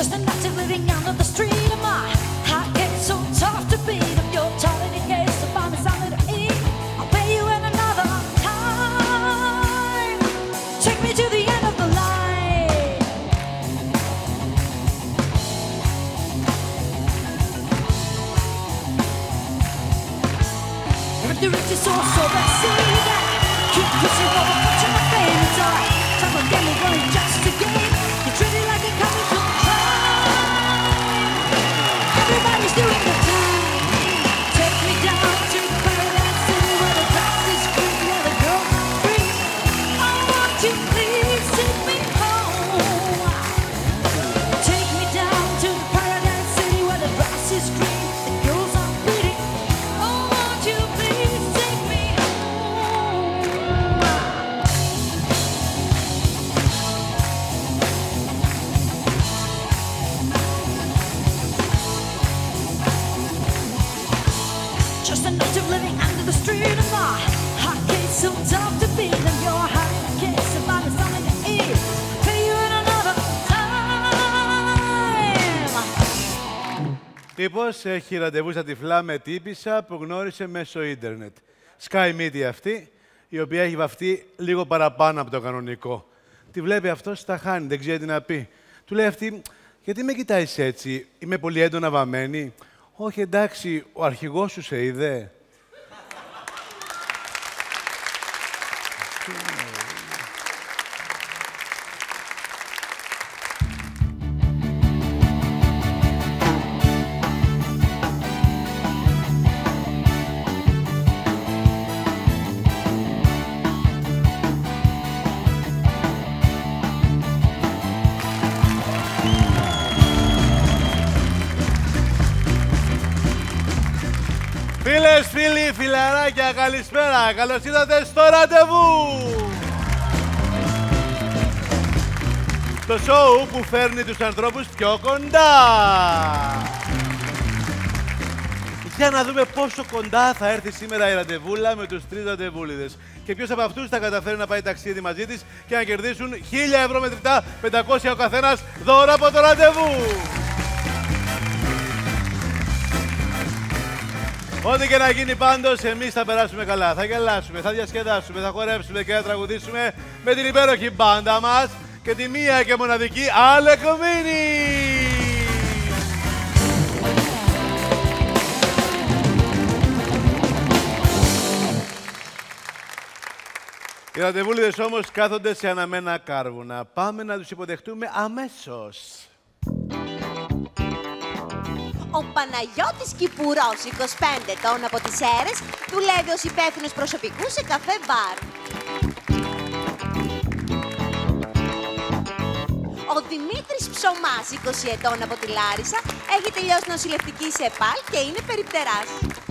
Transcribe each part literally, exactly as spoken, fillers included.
Just an active living out of the street of my heart gets so tough to beat. I'm your telling in case if I'm a solid to eat. I'll pay you in another time. Take me to the end of the line. If the rich is so so let's see that. Keep pushing over, pushing my famous eye. Time again we're running just to gain. You treat it like a coming everybody's doing the time. Take me down to paradise city where the grass is green, where the girls are free. I want you, please take me home. Take me down to the paradise city where the grass is green, the girls are pretty. I want you, please take me just an active living under the street of my heart gets so tough to beat. And your heart gets about the something to eat. Pay you in another time. Τύπος έχει ραντεβού στα τυφλά με τύπισσα που γνώρισε μέσω ίντερνετ. Sky Media αυτή, η οποία έχει βαφτεί λίγο παραπάνω από το κανονικό. Τη βλέπει αυτός, τα χάνει, δεν ξέρει τι να πει. Του λέει αυτή, γιατί με κοιτάζεις έτσι, είμαι πολύ έντονα βαμμένη. Όχι, εντάξει, ο αρχηγός σου σε είδε. Φίλες, φίλοι, φιλαράκια, καλησπέρα. Καλώς ήρθατε στο ραντεβού. Το σοου που φέρνει τους ανθρώπους πιο κοντά. Για να δούμε πόσο κοντά θα έρθει σήμερα η ραντεβούλα με τους τρεις ραντεβούλιδες. Και ποιος από αυτούς θα καταφέρει να πάει ταξίδι μαζί της και να κερδίσουν χίλια ευρώ μετρητά, πεντακόσια ο καθένας, δώρα από το ραντεβού. Ό,τι και να γίνει πάντως, εμείς θα περάσουμε καλά. Θα γελάσουμε, θα διασκεδάσουμε, θα χορέψουμε και θα τραγουδήσουμε με την υπέροχη μπάντα μας και τη μία και μοναδική Αλεκομίνη. Οι ραντεβούλιδες όμως κάθονται σε αναμένα κάρβουνα. Πάμε να τους υποδεχτούμε αμέσως. Ο Παναγιώτης Κυπουρός, είκοσι πέντε ετών, από τις Σέρρες, δουλεύει ως υπεύθυνος προσωπικού σε καφέ μπαρ. Ο Δημήτρης Ψωμάς, είκοσι ετών, από τη Λάρισα, έχει τελειώσει νοσηλευτική σε ΕΠΑΛ και είναι περιπτεράς.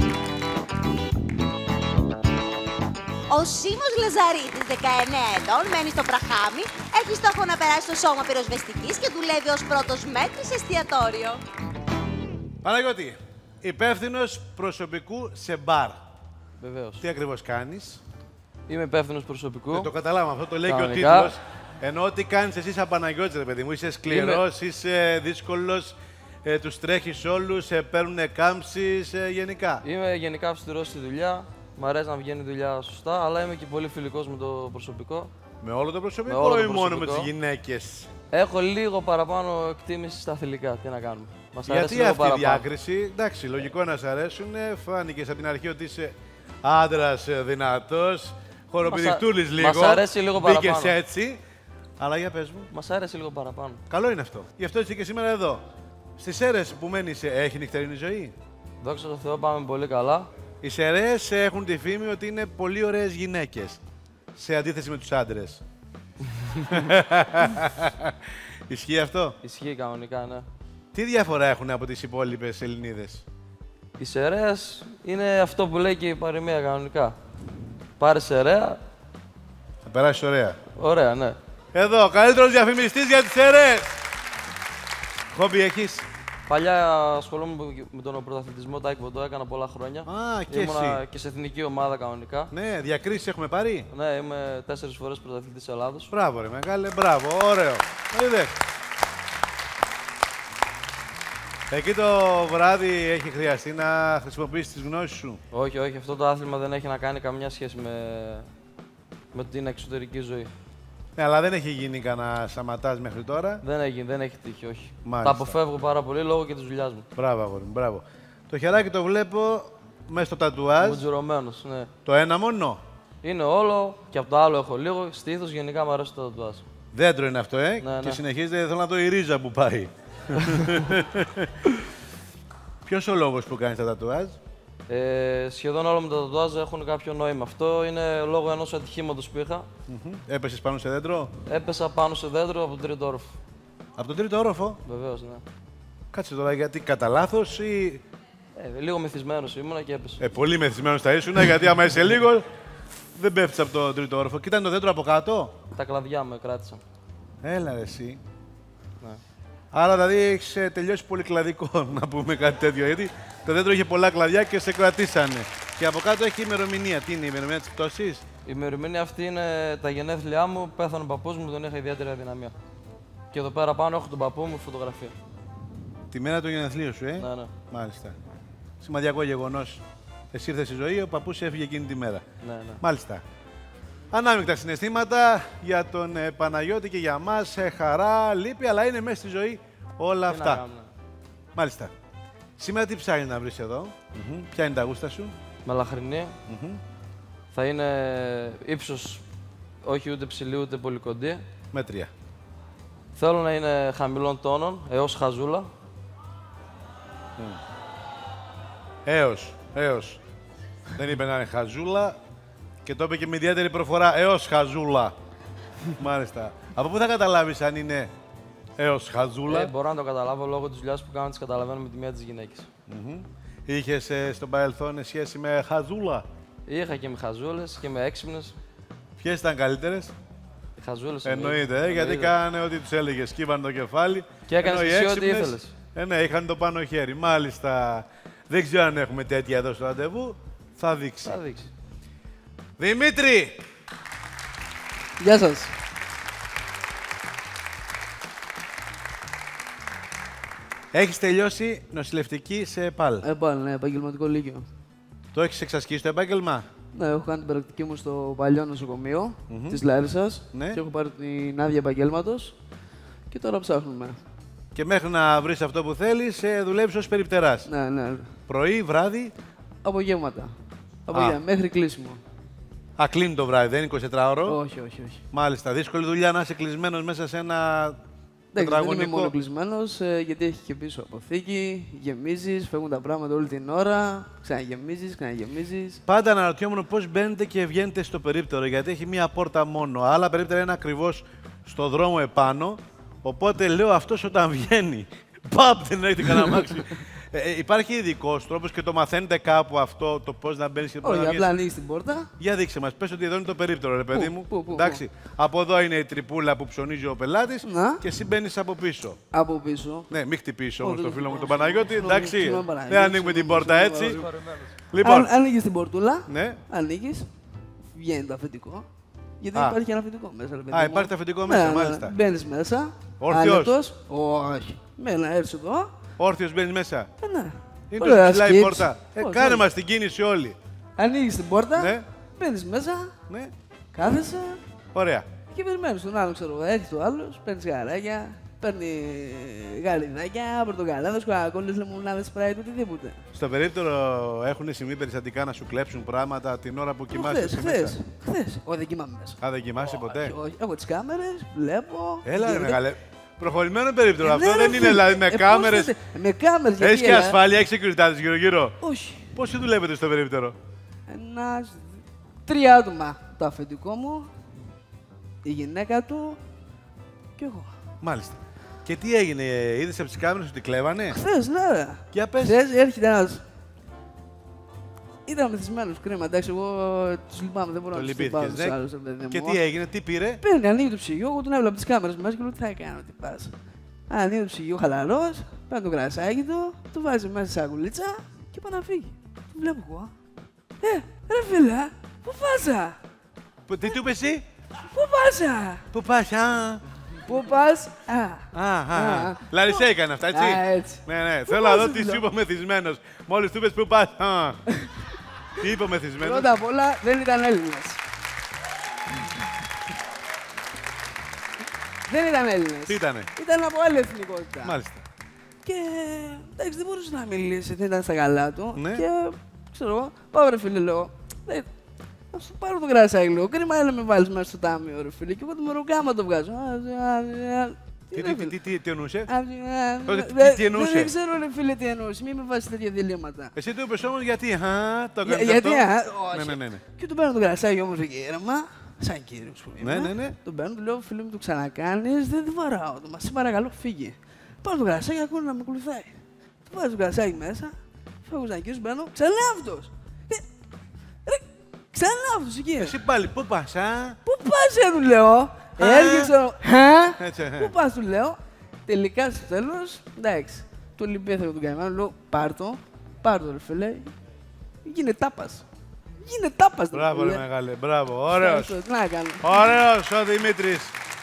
Ο Σίμος Λαζαρίτης, δεκαεννέα ετών, μένει στο Μπραχάμι, έχει στόχο να περάσει στο σώμα πυροσβεστικής και δουλεύει ως πρώτος μέτρης σε εστιατόριο. Παναγιώτη, υπεύθυνος προσωπικού σε μπαρ. Βεβαίως. Τι ακριβώς κάνεις? Είμαι υπεύθυνος προσωπικού. Δεν το καταλάβαμε, αυτό το λέει Κανονικά. και ο τίτλος. Ενώ τι κάνεις εσύ σαν Παναγιώτης, ρε παιδί μου, είσαι σκληρός, Είμαι... είσαι δύσκολος, ε, τους τρέχεις όλους, ε, παίρνουνε κάμψεις, ε, γενικά. Είμαι γενικά αυστηρός στη δουλειά, μ' αρέσει να βγαίνει η δουλειά σωστά, αλλά είμαι και πολύ φιλικός με το προσωπικό. Με όλο το προσωπικό όλο το ή μόνο με προσωπικό. τις γυναίκες? Έχω λίγο παραπάνω εκτίμηση στα θηλυκά, τι να κάνουμε. Μας αρέσει Γιατί λίγο αυτή παραπάνω. η διάκριση? Εντάξει, λογικό να σ' αρέσουν. Φάνηκες από την αρχή ότι είσαι άντρας δυνατός, χοροπηδικτούλης λίγο. Μας αρέσει λίγο παραπάνω. Μπήκες έτσι. Αλλά για πες μου. Μας αρέσει λίγο παραπάνω. Καλό είναι αυτό. Γι' αυτό είσαι και σήμερα εδώ. Στις Σέρρες που μένεις, έχει νυχτερινή ζωή? Δόξα τω Θεώ, πάμε πολύ καλά. Οι Σέρρες έχουν τη φήμη ότι είναι πολύ ωραίες γυναίκες, σε αντίθεση με τους άντρες. Ισχύει αυτό? Ισχύει κανονικά, ναι. Τι διαφορά έχουν από τις υπόλοιπες Ελληνίδες? Οι Σερρέας είναι αυτό που λέει και η παροιμία κανονικά. Πάρε Σερρέα. Θα περάσεις ωραία. Ωραία, ναι. Εδώ, καλύτερος διαφημιστής για τις Σέρρες. Χόμπι έχεις? Παλιά ασχολούμαι με τον πρωταθλητισμό, τάικβοντο, έκανα πολλά χρόνια. Α, και Ήμουνα εσύ. και σε εθνική ομάδα κανονικά. Ναι, διακρίσεις έχουμε πάρει. Ναι, είμαι τέσσερις φορές πρωταθλητής Ελλάδος. Μπράβο ρε μεγάλε, μπράβο, ωραίο. Είδες. Εκεί το βράδυ έχει χρειαστεί να χρησιμοποιήσεις τις γνώσεις σου. Όχι, όχι, αυτό το άθλημα δεν έχει να κάνει καμιά σχέση με, με την εξωτερική ζωή. Ναι, αλλά δεν έχει γίνει κανένα σαματάζ μέχρι τώρα. Δεν έχει, δεν έχει τύχει, όχι. Μάλιστα. Τα αποφεύγω πάρα πολύ λόγω και της δουλειάς μου. Μπράβο, αγόρι μου, μπράβο. Το χεράκι το βλέπω μέσα στο τατουάζ. Μουτζουρωμένος, ναι. Το ένα μόνο. Είναι όλο και από το άλλο έχω λίγο. Στήθος γενικά μου αρέσει το τατουάζ. Δέντρο είναι αυτό, ε. Ναι, και ναι. συνεχίζεται, θέλω να δω η ρίζα που πάει. Ποιος ο λόγος που κάνεις τα τατουάζ? Ε, σχεδόν όλα μου τα τατουάζ έχουν κάποιο νόημα. Αυτό είναι λόγω ενός ατυχήματος που είχα. Mm-hmm. Έπεσες πάνω σε δέντρο? Έπεσα πάνω σε δέντρο από τον τρίτο όροφο. Από τον τρίτο όροφο? Βεβαίως, ναι. Κάτσε τώρα, γιατί κατά λάθος ή... Ε, λίγο μεθυσμένος ήμουνα και έπεσα. Ε, πολύ μεθυσμένος θα ήσουν, γιατί άμα είσαι λίγο, δεν πέφτεις από τον τρίτο όροφο. Κοίταν το δέντρο από κάτω. Τα κλαδιά με κράτησαν. Έλα ρε εσύ. Ναι. Άρα δηλαδή έχεις ε, τελειώσει πολύ κλαδικό, να πούμε κάτι τέτοιο. Γιατί το δέντρο είχε πολλά κλαδιά και σε κρατήσανε. Και από κάτω έχει ημερομηνία. Τι είναι η ημερομηνία της πτώσης? Η ημερομηνία αυτή είναι τα γενέθλιά μου. Πέθανε ο παππούς μου, τον είχα ιδιαίτερη αδυναμία. Και εδώ πέρα πάνω έχω τον παππού μου φωτογραφία. Τη μέρα του γενεθλίου σου, ε. Ναι, ναι. Μάλιστα. Σημαδιακό γεγονός. Εσύ ήρθες στη ζωή, ο παππούς έφυγε εκείνη τη μέρα. Ναι, ναι. Μάλιστα. Ανάμεικτα συναισθήματα για τον ε, Παναγιώτη και για μας. Ε, χαρά, λύπη, αλλά είναι μέσα στη ζωή όλα Τι να αυτά. κάνουμε. Μάλιστα. Σήμερα τι ψάχνεις να βρεις εδώ? Mm-hmm. Ποια είναι τα γούστα σου? Μελαχρινή. Mm-hmm. Θα είναι ύψος όχι ούτε ψηλή ούτε πολύ κοντή. Μέτρια. Θέλω να είναι χαμηλών τόνων, έως χαζούλα. Mm. Έως, έως. Δεν είπε να είναι χαζούλα και το είπε και με ιδιαίτερη προφορά, έως χαζούλα. Μάλιστα. Από πού θα καταλάβεις αν είναι έως χαζούλα? Ε, μπορώ να το καταλάβω λόγω της δουλειάς που κάνω, τις καταλαβαίνω με τη μία της γυναίκης. Mm-hmm. Είχες ε, στο παρελθόν σχέση με χαζούλα? Είχα και με χαζούλες και με έξυπνες. Ποιες ήταν καλύτερες? Οι χαζούλες Εννοείται, ε, γιατί εννοείται. κάνανε ό,τι τους έλεγες, σκύβαν το κεφάλι. Και έκανες ενώ οι εσύ ό,τι έξυπνες, ήθελες. Ε, ναι, είχαν το πάνω χέρι. Μάλιστα. Δεν ξέρω αν έχουμε τέτοια εδώ στο ραντεβού. Θα δείξει. Θα δείξει. Δημήτρη! Γεια σας. Έχεις τελειώσει νοσηλευτική σε ΕΠΑΛ. Ε, πάλι, ναι, επαγγελματικό λύκειο. Το έχεις εξασκήσει το επάγγελμα? Ναι, έχω κάνει την πρακτική μου στο παλιό νοσοκομείο mm-hmm. της Λάρισσας Ναι. και έχω πάρει την άδεια επαγγέλματος και τώρα ψάχνουμε. Και μέχρι να βρεις αυτό που θέλεις, ε, δουλεύεις ως περιπτεράς. Ναι, ναι. Πρωί, βράδυ. Απογεύματα. Απογεύματα, μέχρι κλείσιμο. Α, κλείνει το βράδυ, δεν είναι εικοσιτετράωρο. Όχι, όχι, όχι. Μάλιστα. Δύσκολη δουλειά να είσαι κλεισμένος μέσα σε ένα Εντάξει, δεν είμαι τετραγωνικό. μόνο κλεισμένος, ε, γιατί έχει και πίσω αποθήκη, γεμίζεις, φεύγουν τα πράγματα όλη την ώρα, ξαναγεμίζεις, ξαναγεμίζεις. Πάντα αναρωτιόμουν πώς μπαίνετε και βγαίνετε στο περίπτερο, γιατί έχει μία πόρτα μόνο. Άλλα περίπτερα είναι ακριβώς στο δρόμο επάνω. Οπότε λέω αυτός όταν βγαίνει. Παπ, δεν έχετε κανένα αμάξι. ε, ε, υπάρχει ειδικό τρόπο και το μαθαίνετε κάπου αυτό, το πώς να μπαίνεις και πώς Όχι, να απλά βγαίνεις. ανοίγεις την πόρτα. Για δείξε μας, πες ότι εδώ είναι το περίπτερο, ρε παιδί Πού, μου. πού, πού, Εντάξει. Από εδώ είναι η τρυπούλα που ψωνίζει ο πελάτης Να. και εσύ μπαίνεις από πίσω. Από πίσω. Ναι, μην χτυπήσει όμως Όχι, το δεν φίλο μου τον χτυπάω. Παναγιώτη, Συγγνώμη, εντάξει. συγγνώμη, Παναγιώτη, Δεν ανοίγουμε την συγγνώμη, πόρτα συγγνώμη, έτσι. συγγνώμη. Λοιπόν, Αν, ανοίγεις την πορτούλα, ναι. ανοίγεις, βγαίνει το αφεντικό. Γιατί Α. υπάρχει ένα αφεντικό μέσα. Ρε παιδί Α, μου. υπάρχει το αφεντικό Ναι, μέσα, ναι, ναι. μάλιστα. Μπαίνεις μέσα. Όρθιος? άνετος. Όχι. Με να έρθει εδώ. Όρθιος μπαίνεις μέσα. Ε, ναι. Είναι Ωραία, τόσο ψηλά η σκύψη. πόρτα. Ε, Όχι, κάνε όχι. μας την κίνηση όλοι. Ανοίγεις την πόρτα, Ναι. μπαίνεις μέσα, Ναι, κάθεσαι ωραία. και περιμένεις τον άλλο. Ξέρω, έρχεται ο άλλος, παίρνει γαράκια, παίρνει γαριδάκια, πορτοκαλάδες, κοκακόλες, λεμονάδες, σπράιτ, οτιδήποτε. Στο περίπτερο έχουν συμβεί περιστατικά να σου κλέψουν πράγματα την ώρα που κοιμάσαι Χθες, εσύ χθες, μέσα. χθες. Όχι, δεν κοιμάμαι μέσα. Α, δεν κοιμάσαι ποτέ. Όχι, όχι. Έχω τις κάμερες, βλέπω. Έλα, ρε γίνεται. μεγάλε. Προχωρημένο περίπτερο Ε, αυτό ναι, ρε, δεν είναι φίλε. δηλαδή με Ε, πώς κάμερες. δεν- Με κάμερες, γιατί Έχεις και έλα. ασφάλεια, έχεις security γύρω-γύρω. Όχι. Πόσοι δουλεύετε στο περίπτερο? Ένα, τρία άτομα. Το αφεντικό μου, η γυναίκα του και εγώ. Μάλιστα. Και τι έγινε, είδες από τις κάμερες ότι κλέβανε? Χθες, ναι. Για πες. Χθες έρχεται ένας. Ήταν μεθυσμένος, κρίμα. Εντάξει, εγώ τους λυπάμαι, δεν μπορώ Το να τους λυπήθηκες, λυπάμαι τους ναι. άλλους, ρε παιδί Και μου. τι έγινε, τι πήρε? Παίρνει, ανοίγει το ψυγείο, εγώ τον έβλεπα από τις κάμερες μέσα και λέω τι θα κάνω, τι πας. Ανοίγει το ψυγείο χαλαρός, παίρνει το κρασάκι του, το βάζει μέσα σε σακουλίτσα και πάει να φύγει. Τον βλέπω εγώ. Ε, ρε φίλε, πού πας? α? Που- Τι του είπες εσύ? Πού πας? α? Πού πας, α? Πού πας? Α, Α, α, α. Λαρισαία έκανε αυτά, έτσι. Α, έτσι. Ναι, ναι. Πού Θέλω να πας, δω τι λέω. σου είπε ο μεθυσμένος. Μόλις του είπες πού πας. Α. Τι είπε ο μεθυσμένος. Πρώτα απ' όλα δεν ήταν Έλληνας. Δεν ήταν Έλληνας. Τι ήτανε. Ήταν από άλλη εθνικότητα. Μάλιστα. Και εντάξει, δεν μπορούσε να μιλήσει, δεν ήταν στα καλά του. Ναι. Και ξέρω εγώ, πάω ρε φίλε, λέω. «Ε, να σου πάρω το κρασάκι, λέω. Κρίμα είναι να με βάλει μέσα στο τάμιο, ρε φίλε. Και εγώ το μεροκάμα το βγάζω. Α, α, α, Τι, ρε, τι, φίλε. τι, τι, τι εννοούσε. Α, α, Τότε τι- δεν- τι εννοούσε? Δεν ξέρω, ρε φίλε, τι εννοούσε. Μην με βάζει τέτοια διλήμματα. Εσύ του είπες όμως γιατί. Α, το Για- έκανες γιατί, αυτό. α, όχι. Ναι, ναι, ναι, ναι. Και του παίρνω το κρασάκι όμως εκεί ήρεμα, σαν κύριος που είμαι. Ναι, ναι, ναι. Τον παίρνω, του λέω, φίλε μου, το ξανακάνεις, δεν τη βαράω. Το μα, σε παρακαλώ, φύγε. Πάω το κρασάκι, ακούω να με ακολουθάει. Του βάζω το κρασάκι μέσα, φεύγω σαν κύριος, μπαίνω, ξανά αυτός. Ε, ρε, ξανά αυτός εκεί. Εσύ πάλι, πού πας, α. Πού πας, ε, του λέω. Έρχεται, ξέρω, «Χα?» Έτσι, ε. Πού πας, του λέω. Τελικά στο τέλος, εντάξει, του λυπήθηκα τον καημένο, λέω, πάρ' το, πάρ' το, ρε φίλε. Γίνε τάπας. Γίνε τάπας, ρε Μπράβο, ρε φίλε. μεγάλε. Μπράβο. Ωραίος. Ευχαριστώ, τι να κάνω. Ωραίος ο Δημήτρης.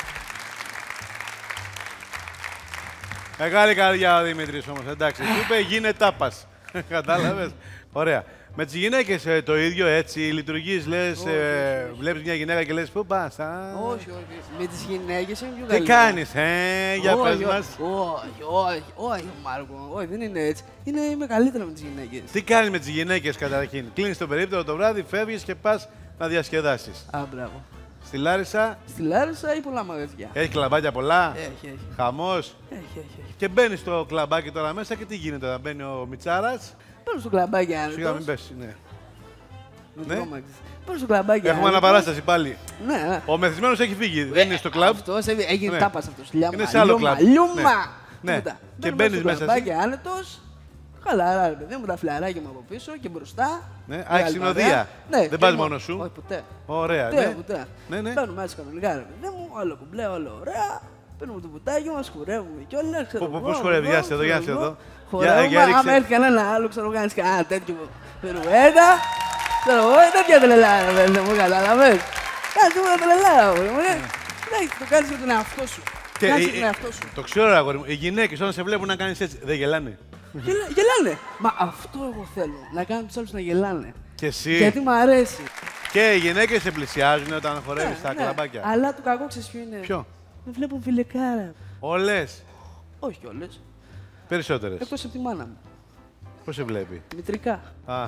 Μεγάλη καρδιά ο Δημήτρης όμως, εντάξει. Του είπε γίνε τάπας. Κατάλαβες. Ωραία. Με τις γυναίκες ε, το ίδιο έτσι λειτουργείς, λες, Όχι, ε, όχι, όχι. βλέπεις μια γυναίκα και λες πού πας, α. Όχι, όχι. Με τις γυναίκες είναι πιο Τι καλύτερα. κάνεις, ε, για Όχι, πες όχι, μας. Όχι, όχι, όχι, Μάρκο. Όχι, δεν είναι έτσι. Είναι, είμαι καλύτερα με τις γυναίκες. Τι κάνεις με τις γυναίκες καταρχήν. Κλείνεις το περίπτερο το βράδυ, φεύγεις και πας να διασκεδάσεις. Α, μπράβο. Στη Λάρισα Στη Λάρισα ή πολλά μαγαζιά. έχει κλαμπάκια πολλά, Έχει, έχει. χαμός. Έχει, έχει, έχει. Και μπαίνεις στο κλαμπάκι τώρα μέσα και τι γίνεται, θα μπαίνει ο Μιτσάρας. Παίρνω στο κλαμπάκι Σιγά μην άνετος. πέσει, ναι. Με Ναι. το κόμμα της. Παίρνω στο κλαμπάκι Έχουμε άνετος. αναπαράσταση πάλι. Ναι, ναι. Ο μεθυσμένος έχει φύγει, δεν είναι στο κλαμπ. Αυτός έβη- έγινε Ναι. τάπας αυτός. Λιάμα, Είναι σε άλλο λιούμα, κλαμπ. λιούμα. Ναι. Ναι. Τίποτα. Και Μπαίνω μπαίνεις στο μέσα κλαμπάκι εσύ. άνετος. Χαλαρά, ρε παιδί μου, τα φλαράκια μου από πίσω και μπροστά. Ναι. Α, Μεγάλη έχεις συνοδεία. παρέα. Ναι, Δεν και πας μόνο. μόνος σου. Όχι, ποτέ. Ωραία, Ποτέ, ναι. ποτέ. Ναι, ναι. Μπαίνουμε μέσα κανονικά, ρε παιδί μου, όλο κουμπλέ, όλο ωραία. Παίρνουμε το πουτάκι μας, χορεύουμε κιόλας. ξέρω Πού- πού- εγώ, πώς χορεύεις, εδώ, για σε εδώ, για σε ξέρω εδώ. εγώ. Για- Χορεύουμε, για ρίξε. άμα έρθει κανένα άλλο, ξέρω, κάνεις κανένα τέτοιο περουέτα. Ξέρω εγώ, τέτοια τρελά, ρε παιδί μου, κατάλαβες. Κάνεις τίποτα τρελά, ρε μου, ε. Εντάξει, το κάνεις για τον εαυτό σου. Και Κάνεις οι- για τον εαυτό σου. Το ξέρω, ρε αγόρι μου. Οι γυναίκες όταν σε βλέπουν να κάνεις έτσι, δεν γελάνε. Γελα- Γελάνε. Μα αυτό εγώ θέλω, να κάνω τους άλλους να γελάνε. Και εσύ. Γιατί μου αρέσει. Και οι γυναίκες σε πλησιάζουν όταν χορεύεις στα Ναι, ναι. κλαμπάκια. Αλλά το κακό ξέρεις ποιο είναι. Ποιο? Με βλέπουν φιλεκάρα. Όλες. Όχι κιόλας. Περισσότερες. Εκτός από τη μάνα μου. Πώς σε βλέπει. Μητρικά. Α.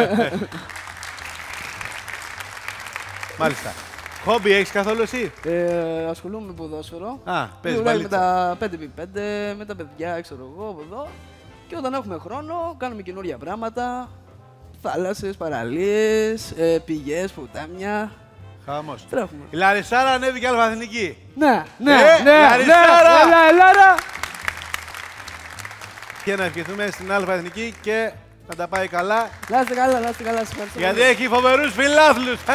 Μάλιστα. Χόμπι έχεις καθόλου εσύ. Ε, ασχολούμαι με ποδόσφαιρο. Α, παίζεις Δουλεύω με μπαλίτσα. τα πέντε επί πέντε, με τα παιδιά, ξέρω εγώ, από εδώ. Και όταν έχουμε χρόνο, κάνουμε καινούργια πράγματα. Θάλασσες, παραλίες, ε, πηγές, ποτάμια. Χαμός. Τρέχουμε. Η Λαρισάρα ανέβηκε αλφαθηνική. Ναι, ναι, Ε, ναι, Λαρισάρα! ναι, έλα, Ελλάρα! Και να ευχηθούμε στην αλφαθηνική και να τα πάει καλά. Να είστε καλά, να είστε καλά, σας ευχαριστώ. Γιατί πολύ. έχει φοβερούς φιλάθλους. Α!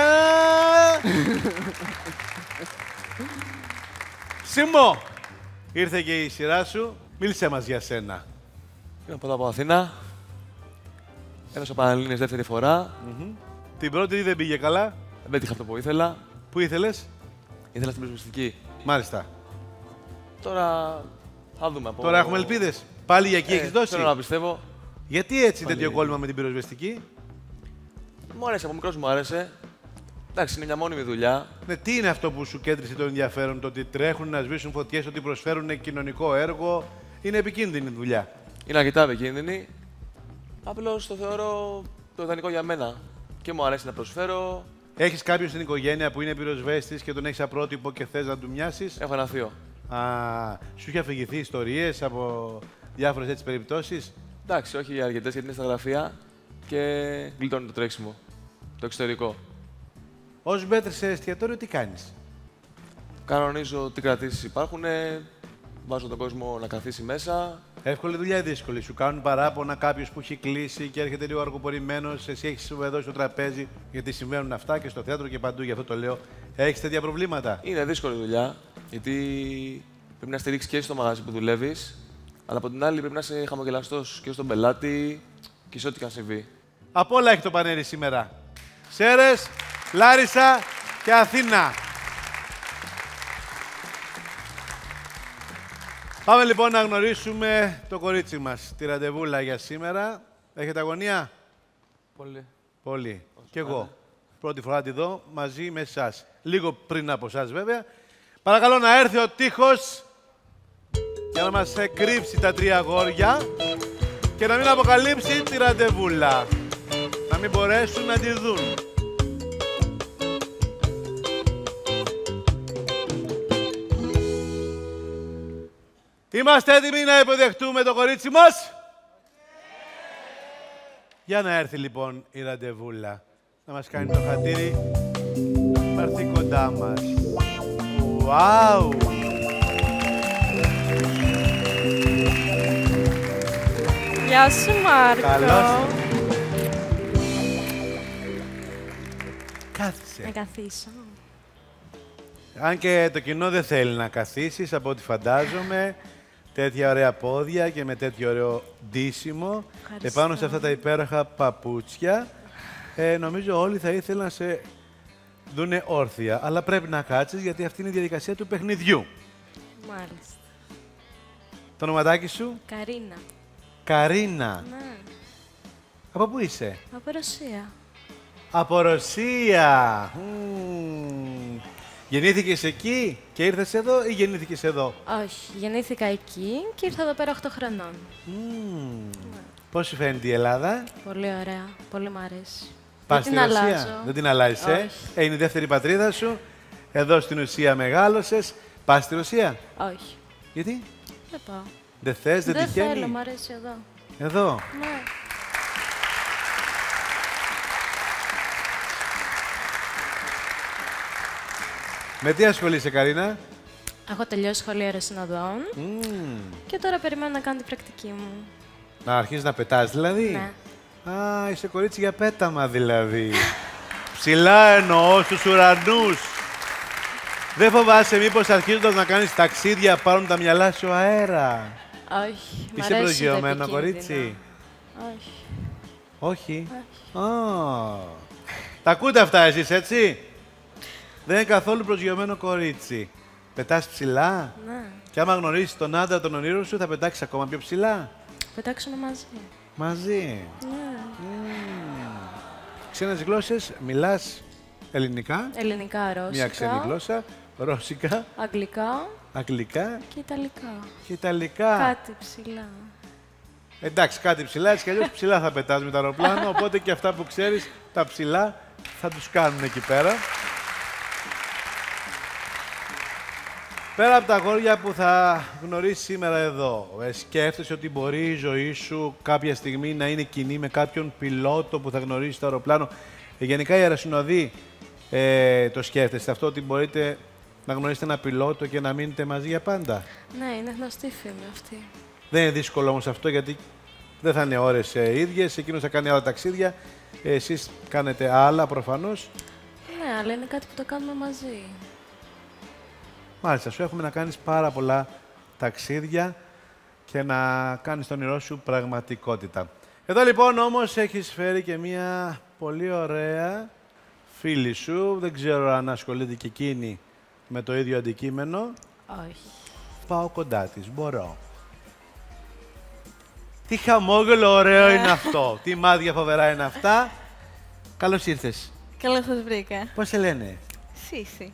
Σίμω, ήρθε και η σειρά σου. Μίλησέ μας για σένα. Είμαι πρώτα από Αθήνα. Έδωσα Πανελλήνιες δεύτερη φορά. Την πρώτη δεν πήγε καλά. Δεν πέτυχα αυτό που ήθελα. Πού ήθελες? Ήθελα στην πυροσβεστική. Μάλιστα. Τώρα θα δούμε. Από... Τώρα έχουμε ελπίδες. Πάλι για εκεί Ε, έχεις δώσει. Θέλω να πιστεύω. Γιατί έτσι Πάλι. τέτοιο κόλλημα με την πυροσβεστική. Μου άρεσε, από μικρός μου άρεσε. Εντάξει, είναι μια μόνιμη δουλειά. Ναι, τι είναι αυτό που σου κέντρισε το ενδιαφέρον, το ότι τρέχουν να σβήσουν φωτιές, ότι προσφέρουν κοινωνικό έργο. Είναι επικίνδυνη δουλειά. Είναι αρκετά επικίνδυνη. Απλώς το θεωρώ το ιδανικό για μένα. Και μου αρέσει να προσφέρω. Έχεις κάποιον στην οικογένεια που είναι πυροσβέστης και τον έχεις απρότυπο και θες να του μοιάσεις. Έχω ένα θείο. Α, σου είχε αφηγηθεί ιστορίες από διάφορες έτσι περιπτώσεις. Εντάξει, όχι αρκετές γιατί είναι στα γραφεία και γλιτώνει το τρέξιμο. Το εξωτερικό. Ως μπέτρ σε εστιατόριο τι κάνεις. Κανονίζω τι κρατήσεις υπάρχουν. Βάζω τον κόσμο να καθίσει μέσα. Εύκολη δουλειά ή δύσκολη. Σου κάνουν παράπονα κάποιο που έχει κλείσει και έρχεται λίγο αργοπορημένος. Εσύ έχεις εδώ στο τραπέζι, γιατί συμβαίνουν αυτά και στο θέατρο και παντού, γι' αυτό το λέω. Έχεις τέτοια προβλήματα. Είναι δύσκολη δουλειά γιατί πρέπει να στηρίξει και στο μαγαζί που δουλεύει. Αλλά από την άλλη πρέπει να είσαι χαμογελαστός και στον πελάτη και σε ό,τι και αν συμβεί. Απ' όλα έχει το πανέρι σήμερα. Σέρες, Λάρισα και Αθήνα. Πάμε λοιπόν να γνωρίσουμε το κορίτσι μας, τη ραντεβούλα για σήμερα. Έχετε αγωνία? Πολύ. Πολύ. Κι εγώ. Πρώτη φορά τη δω μαζί με εσάς. Λίγο πριν από εσάς βέβαια. Παρακαλώ να έρθει ο τείχος για να μας κρύψει τα τρία αγόρια και να μην αποκαλύψει τη ραντεβούλα. Να μην μπορέσουν να τη δουν. Είμαστε έτοιμοι να υποδεχτούμε το κορίτσι μας? Για να έρθει λοιπόν η ραντεβούλα. Να μας κάνει το χατήρι. Να έρθει κοντά μας. Ουάου! Γεια σου, Μάρκο. Καλώς. Κάθισε. Να καθίσω. Αν και το κοινό δεν θέλει να καθίσεις, από ό,τι φαντάζομαι, τέτοια ωραία πόδια και με τέτοιο ωραίο ντύσιμο, Ευχαριστώ. επάνω σε αυτά τα υπέροχα παπούτσια, ε, νομίζω όλοι θα ήθελαν να σε δούνε όρθια. Αλλά πρέπει να κάτσεις, γιατί αυτή είναι η διαδικασία του παιχνιδιού. Μάλιστα. Το ονοματάκι σου? Καρίνα. Καρίνα. Ναι. Από πού είσαι? Από Ρωσία. Από Ρωσία. Μμμ. Γεννήθηκες εκεί και ήρθες εδώ ή γεννήθηκες εδώ? Όχι, γεννήθηκα εκεί και ήρθα εδώ πέρα οκτώ χρονών. Μμμ. Πώς σου φαίνεται η Ελλάδα? Πολύ ωραία. Πολύ μ' αρέσει. Πας Δεν στη την Ρωσία? αλλάζω. Δεν την αλλάζεις, ε? Όχι. ε? Είναι η δεύτερη πατρίδα σου. Εδώ στην ουσία μεγάλωσες. Πας στη Ρωσία? Όχι. Γιατί? Δεν πάω. Δεν θες, δεν, Δεν τυχαίνει? θέλω, μ' αρέσει εδώ. Εδώ. Ναι. Με τι ασχολείσαι, Καρίνα? Έχω τελειώσει σχολείο αεροσυνοδών Μμμ. και τώρα περιμένω να κάνω την πρακτική μου. Να αρχίσεις να πετάς δηλαδή? Ναι. Α, είσαι κορίτσι για πέταμα δηλαδή. Ψηλά εννοώ, στους ουρανούς. Δεν φοβάσαι μήπως αρχίζοντας να κάνεις ταξίδια πάρουν τα μυαλά σου αέρα? Όχι. μ' Είσαι αρέσει το προσγειωμένο επικίνδυνο. κορίτσι? Όχι. Όχι. Α, τα ακούτε αυτά εσείς, έτσι? Δεν είναι καθόλου προσγειωμένο κορίτσι. Πετάς ψηλά. Ναι. Και άμα γνωρίσεις τον άντρα των ονείρων σου, θα πετάξεις ακόμα πιο ψηλά. Πετάξουμε μαζί. Μαζί. Ναι. Ξένες γλώσσες, μιλάς ελληνικά, Ελληνικά, ρώσικα, μία ξένη γλώσσα, ρώσικα, αγγλικά αγγλικά και ιταλικά. και ιταλικά. Κάτι ψηλά. Εντάξει, κάτι ψηλά, έτσι κι αλλιώς ψηλά θα πετάς με το αεροπλάνο, οπότε και αυτά που ξέρεις, τα ψηλά θα τους κάνουν εκεί πέρα. Πέρα από τα αγόρια που θα γνωρίσεις σήμερα εδώ, ε, σκέφτεσαι ότι μπορεί η ζωή σου κάποια στιγμή να είναι κοινή με κάποιον πιλότο που θα γνωρίσει το αεροπλάνο. Ε, γενικά οι αεροσυνοδοί ε, το σκέφτεστε αυτό, ότι μπορείτε να γνωρίσετε ένα πιλότο και να μείνετε μαζί για πάντα? Ναι, είναι γνωστή φήμη αυτή. Δεν είναι δύσκολο όμως αυτό, γιατί δεν θα είναι ώρες ε, ίδιες, εκείνος θα κάνει άλλα ταξίδια, ε, εσείς κάνετε άλλα προφανώς. Ναι, αλλά είναι κάτι που το κάνουμε μαζί. Μάλιστα, σου έχουμε να κάνεις πάρα πολλά ταξίδια και να κάνεις το όνειρό σου πραγματικότητα. Εδώ λοιπόν όμως έχεις φέρει και μια πολύ ωραία φίλη σου. Δεν ξέρω αν ασχολείται και εκείνη με το ίδιο αντικείμενο. Όχι. Πάω κοντά της, μπορώ. Τι χαμόγελο ωραίο είναι αυτό. Τι μάτια φοβερά είναι αυτά. Καλώς ήρθες. Καλώς σας βρήκα. Πώς σε λένε? Σύση.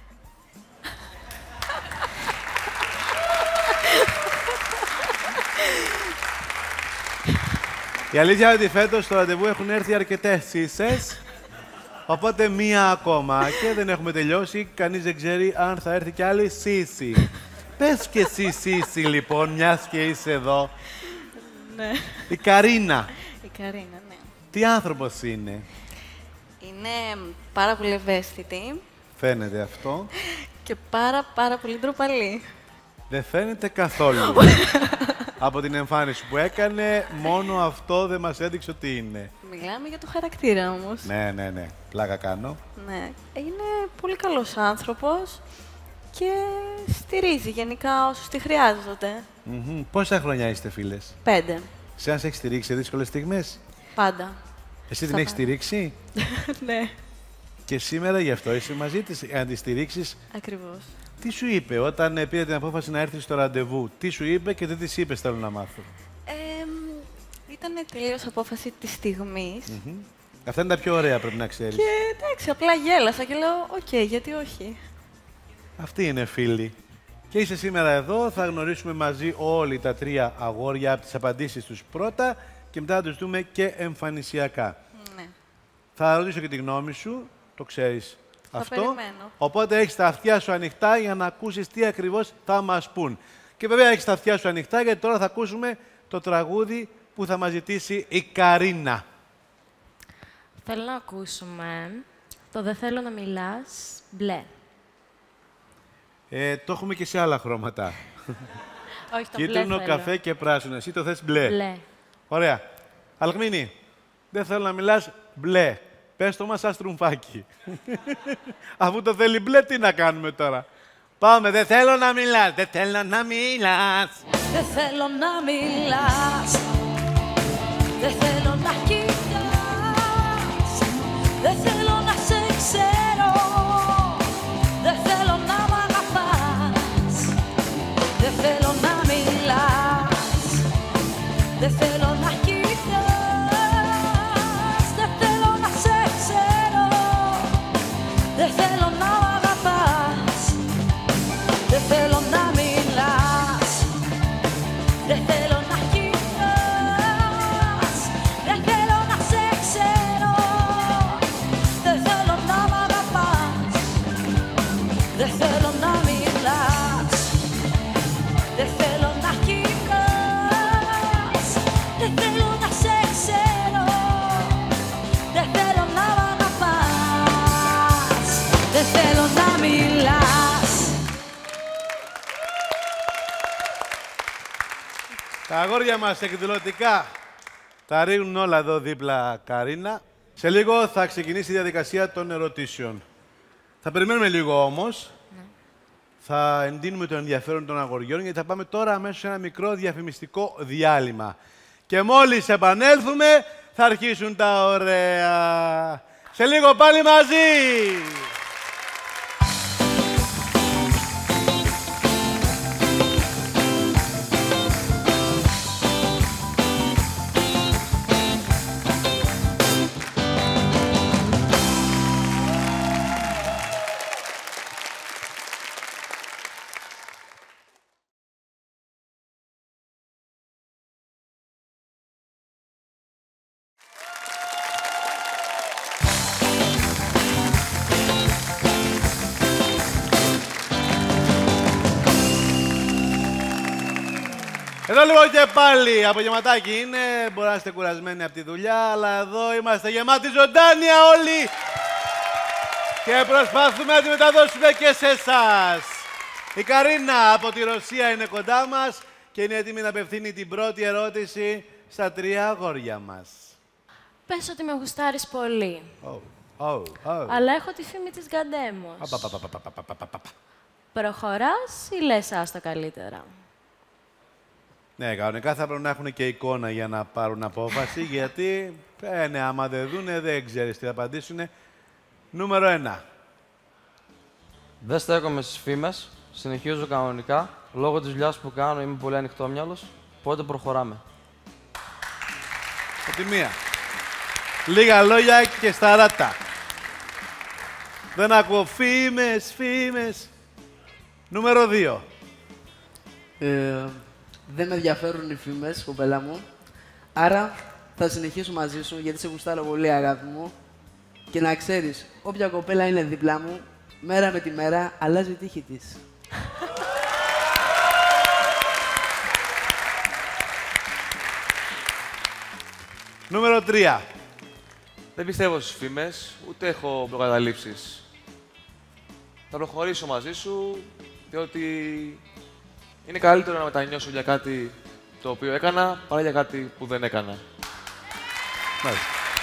Η αλήθεια είναι ότι φέτος στο ραντεβού έχουν έρθει αρκετές Σύσες, οπότε μία ακόμα και δεν έχουμε τελειώσει. Κανείς δεν ξέρει αν θα έρθει κι άλλη Σύση. Πες και εσύ Σύση λοιπόν, μιας και είσαι εδώ. Ναι. Η Καρίνα. Η Καρίνα, ναι. Τι άνθρωπος είναι? Είναι πάρα πολύ ευαίσθητη Φαίνεται αυτό. και πάρα πάρα πολύ ντροπαλή. Δεν φαίνεται καθόλου. Από την εμφάνιση που έκανε, μόνο αυτό δεν μας έδειξε ότι είναι. Μιλάμε για το χαρακτήρα όμως. Ναι, ναι, ναι. Πλάκα κάνω. Ναι. Είναι πολύ καλός άνθρωπος και στηρίζει γενικά όσους τη χρειάζονται. Μμμ. Πόσα χρόνια είστε φίλες? Πέντε. Σε αν σε έχει στηρίξει σε δύσκολες στιγμές? Πάντα. Εσύ την Στα έχεις πάντα. στηρίξει? Ναι. Και σήμερα γι' αυτό είσαι μαζί της, αν τη στηρίξεις. Ακριβώς. Τι σου είπε όταν πήρε την απόφαση να έρθει στο ραντεβού, τι σου είπε και τι της είπες, θέλω να μάθω. Ε, ήταν τελείως απόφαση της στιγμής. Mm-hmm. Αυτά είναι τα πιο ωραία, πρέπει να ξέρεις. Και εντάξει, απλά γέλασα και λέω, οκ, γιατί όχι. Αυτοί είναι φίλοι. Και είσαι σήμερα εδώ, θα γνωρίσουμε μαζί όλοι τα τρία αγόρια από τις απαντήσεις τους πρώτα και μετά θα τους δούμε και εμφανισιακά. Ναι. Θα ρωτήσω και τη γνώμη σου, το ξέρεις Θα αυτό. περιμένω. Οπότε έχεις τα αυτιά σου ανοιχτά για να ακούσεις τι ακριβώς θα μας πούν. Και βέβαια έχεις τα αυτιά σου ανοιχτά γιατί τώρα θα ακούσουμε το τραγούδι που θα μας ζητήσει η Καρίνα. Θέλω να ακούσουμε το «Δεν θέλω να μιλάς» μπλε. Ε, το έχουμε και σε άλλα χρώματα. Όχι, το μπλε Κίτρινο, θέλω. καφέ και πράσινο. Εσύ το θες μπλε. Μπλε. Ωραία. Αλκμίνη, δεν θέλω να μιλάς μπλε. Πες το μας σαν στρουμφάκι. Αφού το θέλει μπλε, τι να κάνουμε τώρα. Πάμε, δεν θέλω να μιλάς, δεν θέλω να μιλάς. Δεν θέλω να μιλάς, δεν θέλω να κοιτάς, δεν θέλω να σε ξέρω, δεν θέλω να μ' αγαπάς, δεν θέλω να μιλάς, δεν θέλω να κοιτάς, δεν θέλω να σε ξέρω, δεν θέλω να μ' αγαπάς, δεν θέλω να μιλάς. Δεν θέλω να κοιτάς, δεν θέλω να σε ξέρω, δεν θέλω να μ' αγαπάς, δεν θέλω να μιλάς, δεν θέλω να κοιτάς, δεν θέλω να σε ξέρω, δεν θέλω να μ' αγαπάς, δεν θέλω να μιλάς. Τα αγόρια μας εκδηλωτικά τα ρίχνουν όλα εδώ δίπλα, Καρίνα. Σε λίγο θα ξεκινήσει η διαδικασία των ερωτήσεων. Θα περιμένουμε λίγο όμως. Ναι. Θα εντείνουμε το ενδιαφέρον των αγοριών, γιατί θα πάμε τώρα αμέσως σε ένα μικρό διαφημιστικό διάλειμμα. Και μόλις επανέλθουμε, θα αρχίσουν τα ωραία. Σε λίγο πάλι μαζί! Εδώ λοιπόν και πάλι απογευματάκι είναι, μπορεί να είστε κουρασμένοι από τη δουλειά, αλλά εδώ είμαστε γεμάτοι ζωντάνια όλοι και προσπαθούμε να τη μεταδώσουμε και σε εσάς. Η Καρίνα από τη Ρωσία είναι κοντά μας και είναι έτοιμη να απευθύνει την πρώτη ερώτηση στα τρία αγόρια μας. Πες ότι με γουστάρεις πολύ. Oh, oh, oh. Αλλά έχω τη φήμη της Γκαντέμος. Απαπαπαπαπαπαπαπαπαπα. Προχωράς ή λες άστο καλύτερα? Ναι, κανονικά θα πρέπει να έχουν και εικόνα για να πάρουν απόφαση, γιατί, ε, ναι, άμα δεν δούνε, δεν ξέρεις τι θα απαντήσουνε. Νούμερο ένα. Δεν στέκομαι στις φήμες, συνεχίζω κανονικά. Λόγω της δουλειάς που κάνω είμαι πολύ ανοιχτόμυαλος, οπότε προχωράμε. Από τη μία. Λίγα λόγια και σταράτα. Δεν ακούω φήμες, φήμες. Νούμερο δύο. Ε, δεν με ενδιαφέρουν οι φήμες, κοπέλα μου. Άρα θα συνεχίσω μαζί σου γιατί σε γουστάρω πολύ, αγάπη μου. Και να ξέρεις, όποια κοπέλα είναι δίπλα μου, μέρα με τη μέρα αλλάζει η τύχη της. Νούμερο τρία. Δεν πιστεύω στις φήμες, ούτε έχω προκαταλήψεις. Θα προχωρήσω μαζί σου, διότι είναι καλύτερο να μετανιώσω για κάτι το οποίο έκανα, παρά για κάτι που δεν έκανα. Μάλιστα.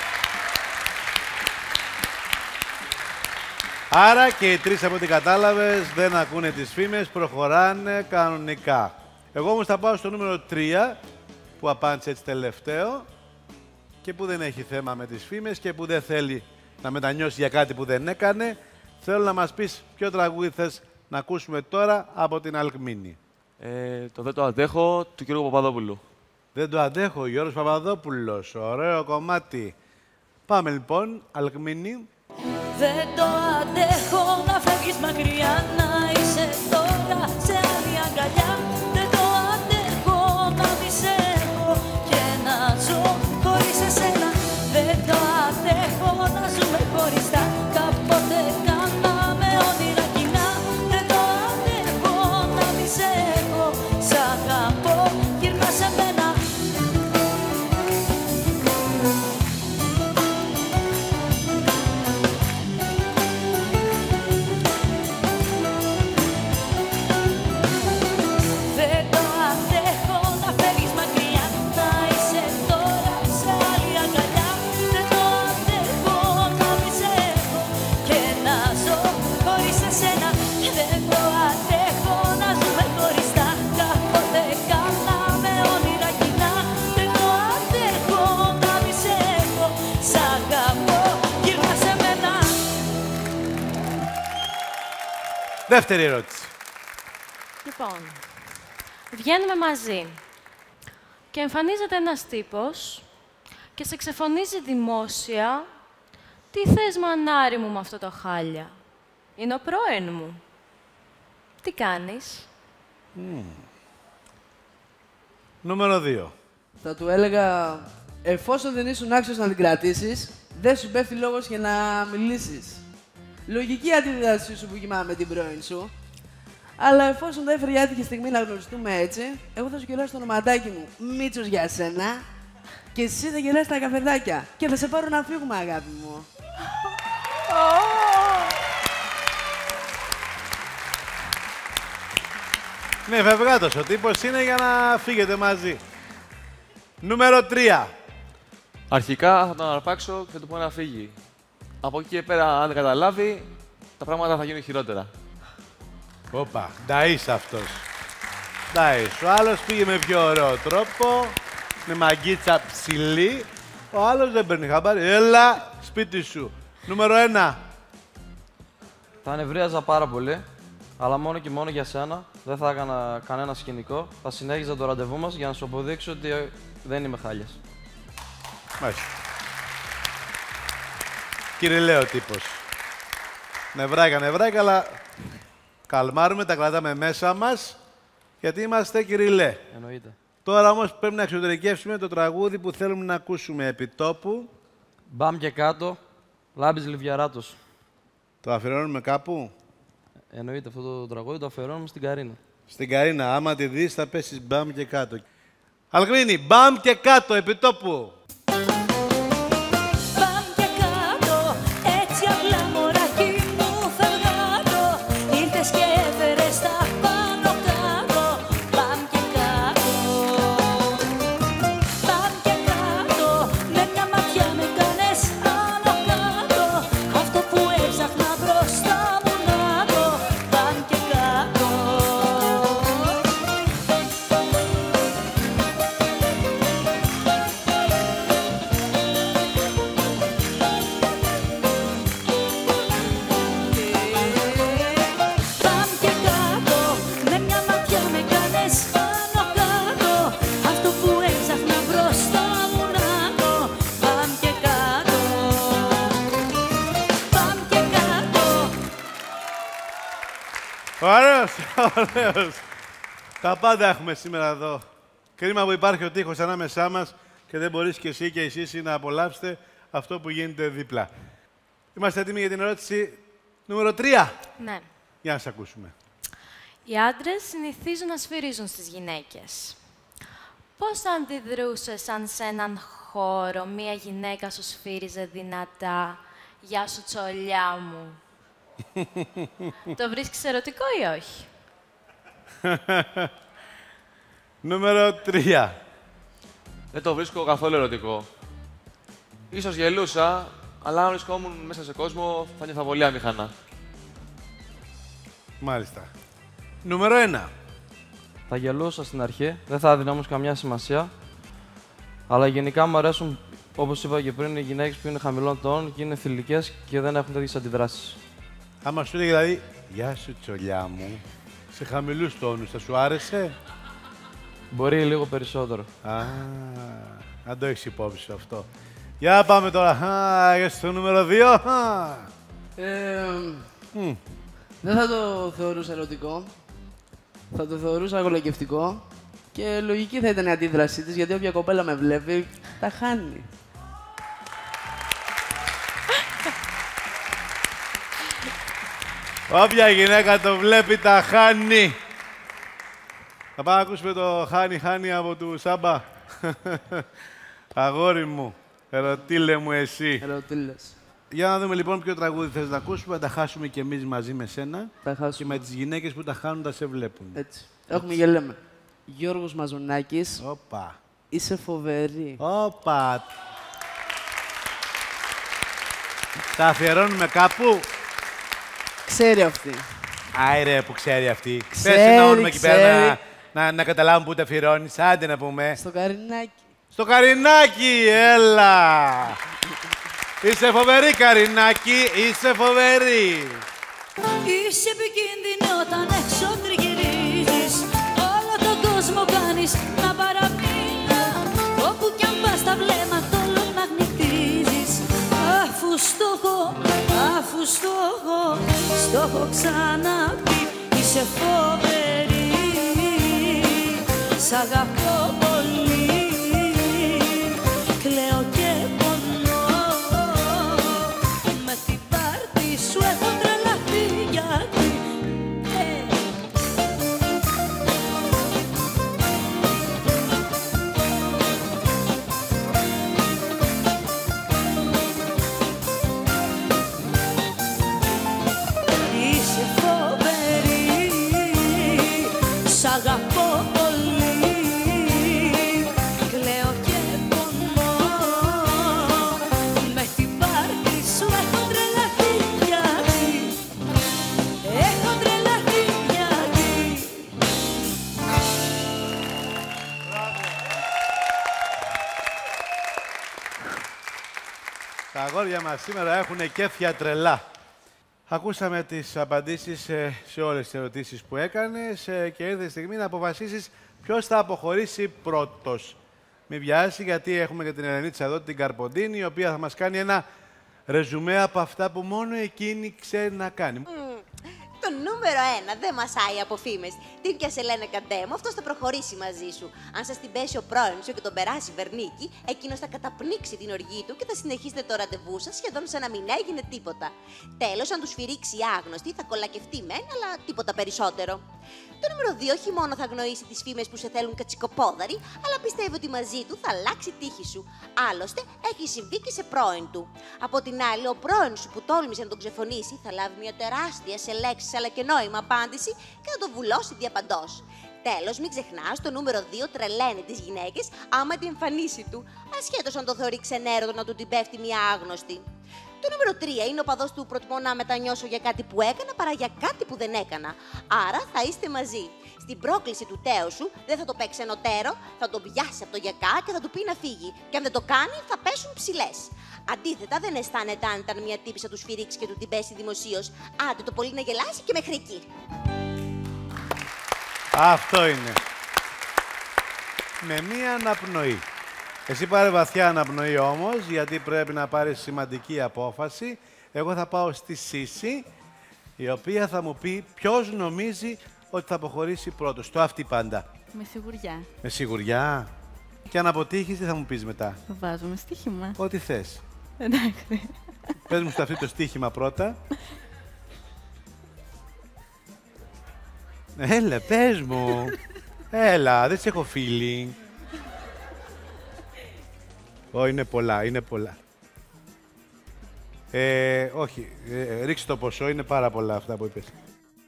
Άρα και οι τρεις από ό,τι κατάλαβες δεν ακούνε τις φήμες, προχωράνε κανονικά. Εγώ όμως θα πάω στο νούμερο τρία, που απάντησε έτσι τελευταίο και που δεν έχει θέμα με τις φήμες και που δεν θέλει να μετανιώσει για κάτι που δεν έκανε. Θέλω να μας πεις ποιο τραγούδι θες να Να ακούσουμε τώρα από την Αλκμίνη. Ε, το «Δεν το αντέχω» του Γιώργου Παπαδόπουλου. Δεν το αντέχω, Γιώργος Παπαδόπουλος. Ωραίο κομμάτι. Πάμε λοιπόν, Αλκμίνη. Δεν το αντέχω να φεύγεις μακριά, να είσαι τώρα σε άλλη αγκαλιά. Δεν το αντέχω να μη σε έχω και να ζω χωρίς εσένα. Δεν το αντέχω να ζούμε χωριστά, κάποτε κάναμε όνειρα κοινά. Δεν το αντέχω να μη σε έχω, σ' αγαπώ, γυρνά σε μένα. Δεύτερη ερώτηση. Λοιπόν, βγαίνουμε μαζί και εμφανίζεται ένας τύπος και σε ξεφωνίζει δημόσια. Τι θες μανάρι μου με αυτό το χάλια? Είναι ο πρώην μου. Τι κάνεις? Mm. Νούμερο δύο. Θα του έλεγα, εφόσον δεν ήσουν άξιος να την κρατήσεις, δεν σου πέφτει λόγος για να μιλήσεις. Λογική αντίδρασή σου που κοιμάμαι με την πρώην σου. Αλλά εφόσον δεν έφερε η άτυχη στιγμή να γνωριστούμε έτσι, εγώ θα σου γελάσω το ονοματάκι μου Μίτσος για σένα και εσύ θα γελάσεις τα καφεδάκια και θα σε πάρω να φύγουμε, αγάπη μου. Ναι, φευγάτος ο τύπος είναι για να φύγετε μαζί. Νούμερο τρία. Αρχικά θα τον αρπάξω και θα του πω να φύγει. Από εκεί και πέρα, αν δεν καταλάβει, τα πράγματα θα γίνουν χειρότερα. Όπα, νταΐς αυτός. Νταΐς. Ο άλλος πήγε με πιο ωραίο τρόπο, με μαγκίτσα ψηλή. Ο άλλος δεν παίρνει χαμπάρι. Έλα, σπίτι σου. Νούμερο ένα. Θα νευρίαζα πάρα πολύ, αλλά μόνο και μόνο για σένα. Δεν θα έκανα κανένα σκηνικό. Θα συνέχιζα το ραντεβού μας για να σου αποδείξω ότι δεν είμαι χάλιας. Μάλιστα. Κυριλαίο τύπος. Νευράκια, νευράκια, αλλά καλμάρουμε, τα κρατάμε μέσα μας, γιατί είμαστε κυριλέ. Εννοείται. Τώρα όμως πρέπει να εξωτερικεύσουμε το τραγούδι που θέλουμε να ακούσουμε επί τόπου. Μπαμ και κάτω, Λάμπης Λιβιαράτος. Το αφιερώνουμε κάπου? Εννοείται, αυτό το τραγούδι το αφιερώνουμε στην Καρίνα. Στην Καρίνα, άμα τη δεις θα πέσεις μπαμ και κάτω. Αλκμίνη, μπαμ και κάτω, επί τόπου. Ωραίος, ωραίος. Τα πάντα έχουμε σήμερα εδώ. Κρίμα που υπάρχει ο τείχος ανάμεσά μας και δεν μπορείς και εσύ και εσείς να απολαύσετε αυτό που γίνεται δίπλα. Είμαστε έτοιμοι για την ερώτηση νούμερο τρία. Ναι. Για να σας ακούσουμε. Οι άντρες συνηθίζουν να σφυρίζουν στις γυναίκες. Πώς θα αντιδρούσες αν σε έναν χώρο μία γυναίκα σου σφύριζε δυνατά «Γεια σου τσολιά μου»? Το βρίσκεις ερωτικό ή όχι? Νούμερο τρία. Δεν το βρίσκω καθόλου ερωτικό. Ίσως γελούσα, αλλά αν βρισκόμουν μέσα σε κόσμο θα νιώθα πολύ αμηχανά. Μάλιστα. Νούμερο ένα. Θα γελούσα στην αρχή, δεν θα έδινα όμως καμιά σημασία. Αλλά γενικά μου αρέσουν, όπως είπα και πριν, οι γυναίκες που είναι χαμηλών τόνων και είναι θηλυκές και δεν έχουν τέτοιες αντιδράσεις. Άμα σου λέει δηλαδή Γεια σου, τσολιά μου. Σε χαμηλούς τόνους, θα σου άρεσε? Μπορεί λίγο περισσότερο. Α, αν το έχεις υπόψη σου αυτό. Για πάμε τώρα. Α, για στο νούμερο δύο. Ε, Mm. δεν θα το θεωρούσα ερωτικό. Θα το θεωρούσα αγωλοκευτικό. Και λογική θα ήταν η αντίδρασή της, γιατί όποια κοπέλα με βλέπει, τα χάνει. Όποια γυναίκα το βλέπει, τα χάνει. Θα πάμε να ακούσουμε το χάνει, χάνει από του Σάμπα. Αγόρι μου, ερωτήλε μου εσύ. Ερωτήλες. Για να δούμε λοιπόν ποιο τραγούδι θες να ακούσουμε, να τα χάσουμε κι εμείς μαζί με σένα. Τα Και χάσουμε. με τις γυναίκες που τα χάνουν, τα σε βλέπουν. Έτσι. Έχουμε και λέμε. Γιώργος Μαζονάκης, Όπα. είσαι φοβερή. Όπα. Τα αφιερώνουμε κάπου. Ξέρει αυτή. Άιρε που ξέρει αυτή. Ξέρει, Πες ένα όνομα εκεί πέρα ξέρει. να, να, να καταλάβουν που τα αφιερώνεις. Άντε να πούμε. Στο Καρινάκι. Στο Καρινάκι, έλα! Είσαι φοβερή, Καρινάκι, είσαι φοβερή. Είσαι επικίνδυνη όταν έξω τριγυρίζεις. Όλο τον κόσμο κάνεις να παραμείνει. Όπου κι αν πας τα βλέμματα όλο μαγνητίζεις. Αφού στο έχω, αφού στο έχω, στο έχω ξαναπεί. Είσαι φοβερή, σ' αγαπώ πολύ. Κλαίω και πονώ, με την πάρτι σου έχω τρελαθεί γιατί ε. Είσαι φοβερή, σ' αγαπώ πολύ. Κλαίω και πονώ, με την πάρτι σου έχω τρελαθεί γιατί έχω τρελαθεί γιατί. Τα αγόρια μας σήμερα έχουν κέφια τρελά. Ακούσαμε τις απαντήσεις σε, σε όλες τις ερωτήσεις που έκανες ε, και ήρθε η στιγμή να αποφασίσεις ποιος θα αποχωρήσει πρώτος. Μην βιάσει, γιατί έχουμε και την Ελενίτσα εδώ, την Καρποντίνη, η οποία θα μας κάνει ένα ρεζουμέ από αυτά που μόνο εκείνη ξέρει να κάνει. Το νούμερο ένα δεν μασάει από φήμες. Την πια σε λένε καντέμο, αυτός θα προχωρήσει μαζί σου. Αν σας την πέσει ο πρώην σου και τον περάσει βερνίκι, εκείνος θα καταπνίξει την οργή του και θα συνεχίσετε το ραντεβού σας σχεδόν σαν να μην έγινε τίποτα. Τέλος, αν του σφυρίξει η άγνωστη, θα κολακευτεί μεν, αλλά τίποτα περισσότερο. Το νούμερο δύο όχι μόνο θα αγνοήσει τις φήμες που σε θέλουν κατσικοπόδαροι, αλλά πιστεύω ότι μαζί του θα αλλάξει τύχη σου. Άλλωστε, έχει συμβεί και σε πρώην του. Από την άλλη, ο πρώην σου που τόλμησε να τον ξεφωνήσει θα λάβει μια τεράστια σε λέξεις αλλά και νόημα απάντηση και θα τον βουλώσει διαπαντός. Τέλος, μην ξεχνάς, το νούμερο δύο τρελαίνει τις γυναίκες άμα την εμφανίσει του, ασχέτως αν το θεωρεί ξενέρωτο να του την πέφτει μια άγνωστη. Το νούμερο τρία είναι ο παδός του προτιμώ να μετανιώσω για κάτι που έκανα παρά για κάτι που δεν έκανα. Άρα θα είστε μαζί. Στην πρόκληση του τέου σου δεν θα το παίξει ενωτέρω, θα τον πιάσει από το γιακά και θα του πει να φύγει. Και αν δεν το κάνει, θα πέσουν ψηλές. Αντίθετα, δεν αισθάνεται αν ήταν μια τύπισσα του σφυρίξει και του την πέσει δημοσίως. Άντε το πολύ να γελάσει και μέχρι εκεί. Αυτό είναι. Με μία αναπνοή. Εσύ πάρε βαθιά αναπνοή όμως, γιατί πρέπει να πάρεις σημαντική απόφαση. Εγώ θα πάω στη Σύση, η οποία θα μου πει ποιος νομίζει ότι θα αποχωρήσει πρώτος. Το αυτή πάντα. Με σιγουριά. Με σιγουριά. Και αν αποτύχεις, τι θα μου πεις μετά? Το βάζουμε στοίχημα. Ό,τι θες. Εντάξει. Πες μου στο αυτή το στοίχημα πρώτα. Έλα, πες μου. Έλα, δεν σε έχω feeling. Ω, είναι πολλά, είναι πολλά. Ε, όχι, ε, ρίξε το ποσό, είναι πάρα πολλά αυτά που είπες.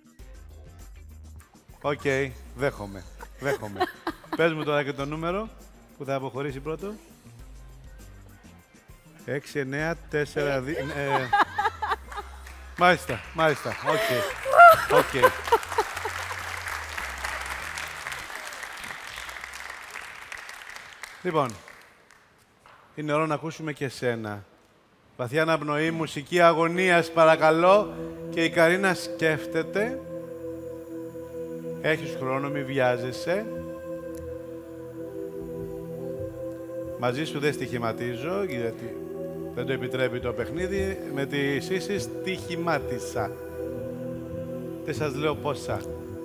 Οκ, okay, δέχομαι, δέχομαι. Πες μου τώρα και το νούμερο που θα αποχωρήσει πρώτο. έξι, εννέα, τέσσερα, δύο... Ε, μάλιστα, μάλιστα, οκ, okay. okay. Λοιπόν, είναι ώρα να ακούσουμε και εσένα. Βαθιά αναπνοή, μουσική αγωνίας παρακαλώ. Και η Καρίνα σκέφτεται. Έχεις χρόνο, μη βιάζεσαι. Μαζί σου δεν στοιχηματίζω, γιατί δεν το επιτρέπει το παιχνίδι. Με τη Σύση στοιχημάτισα. Δεν σας λέω πόσα.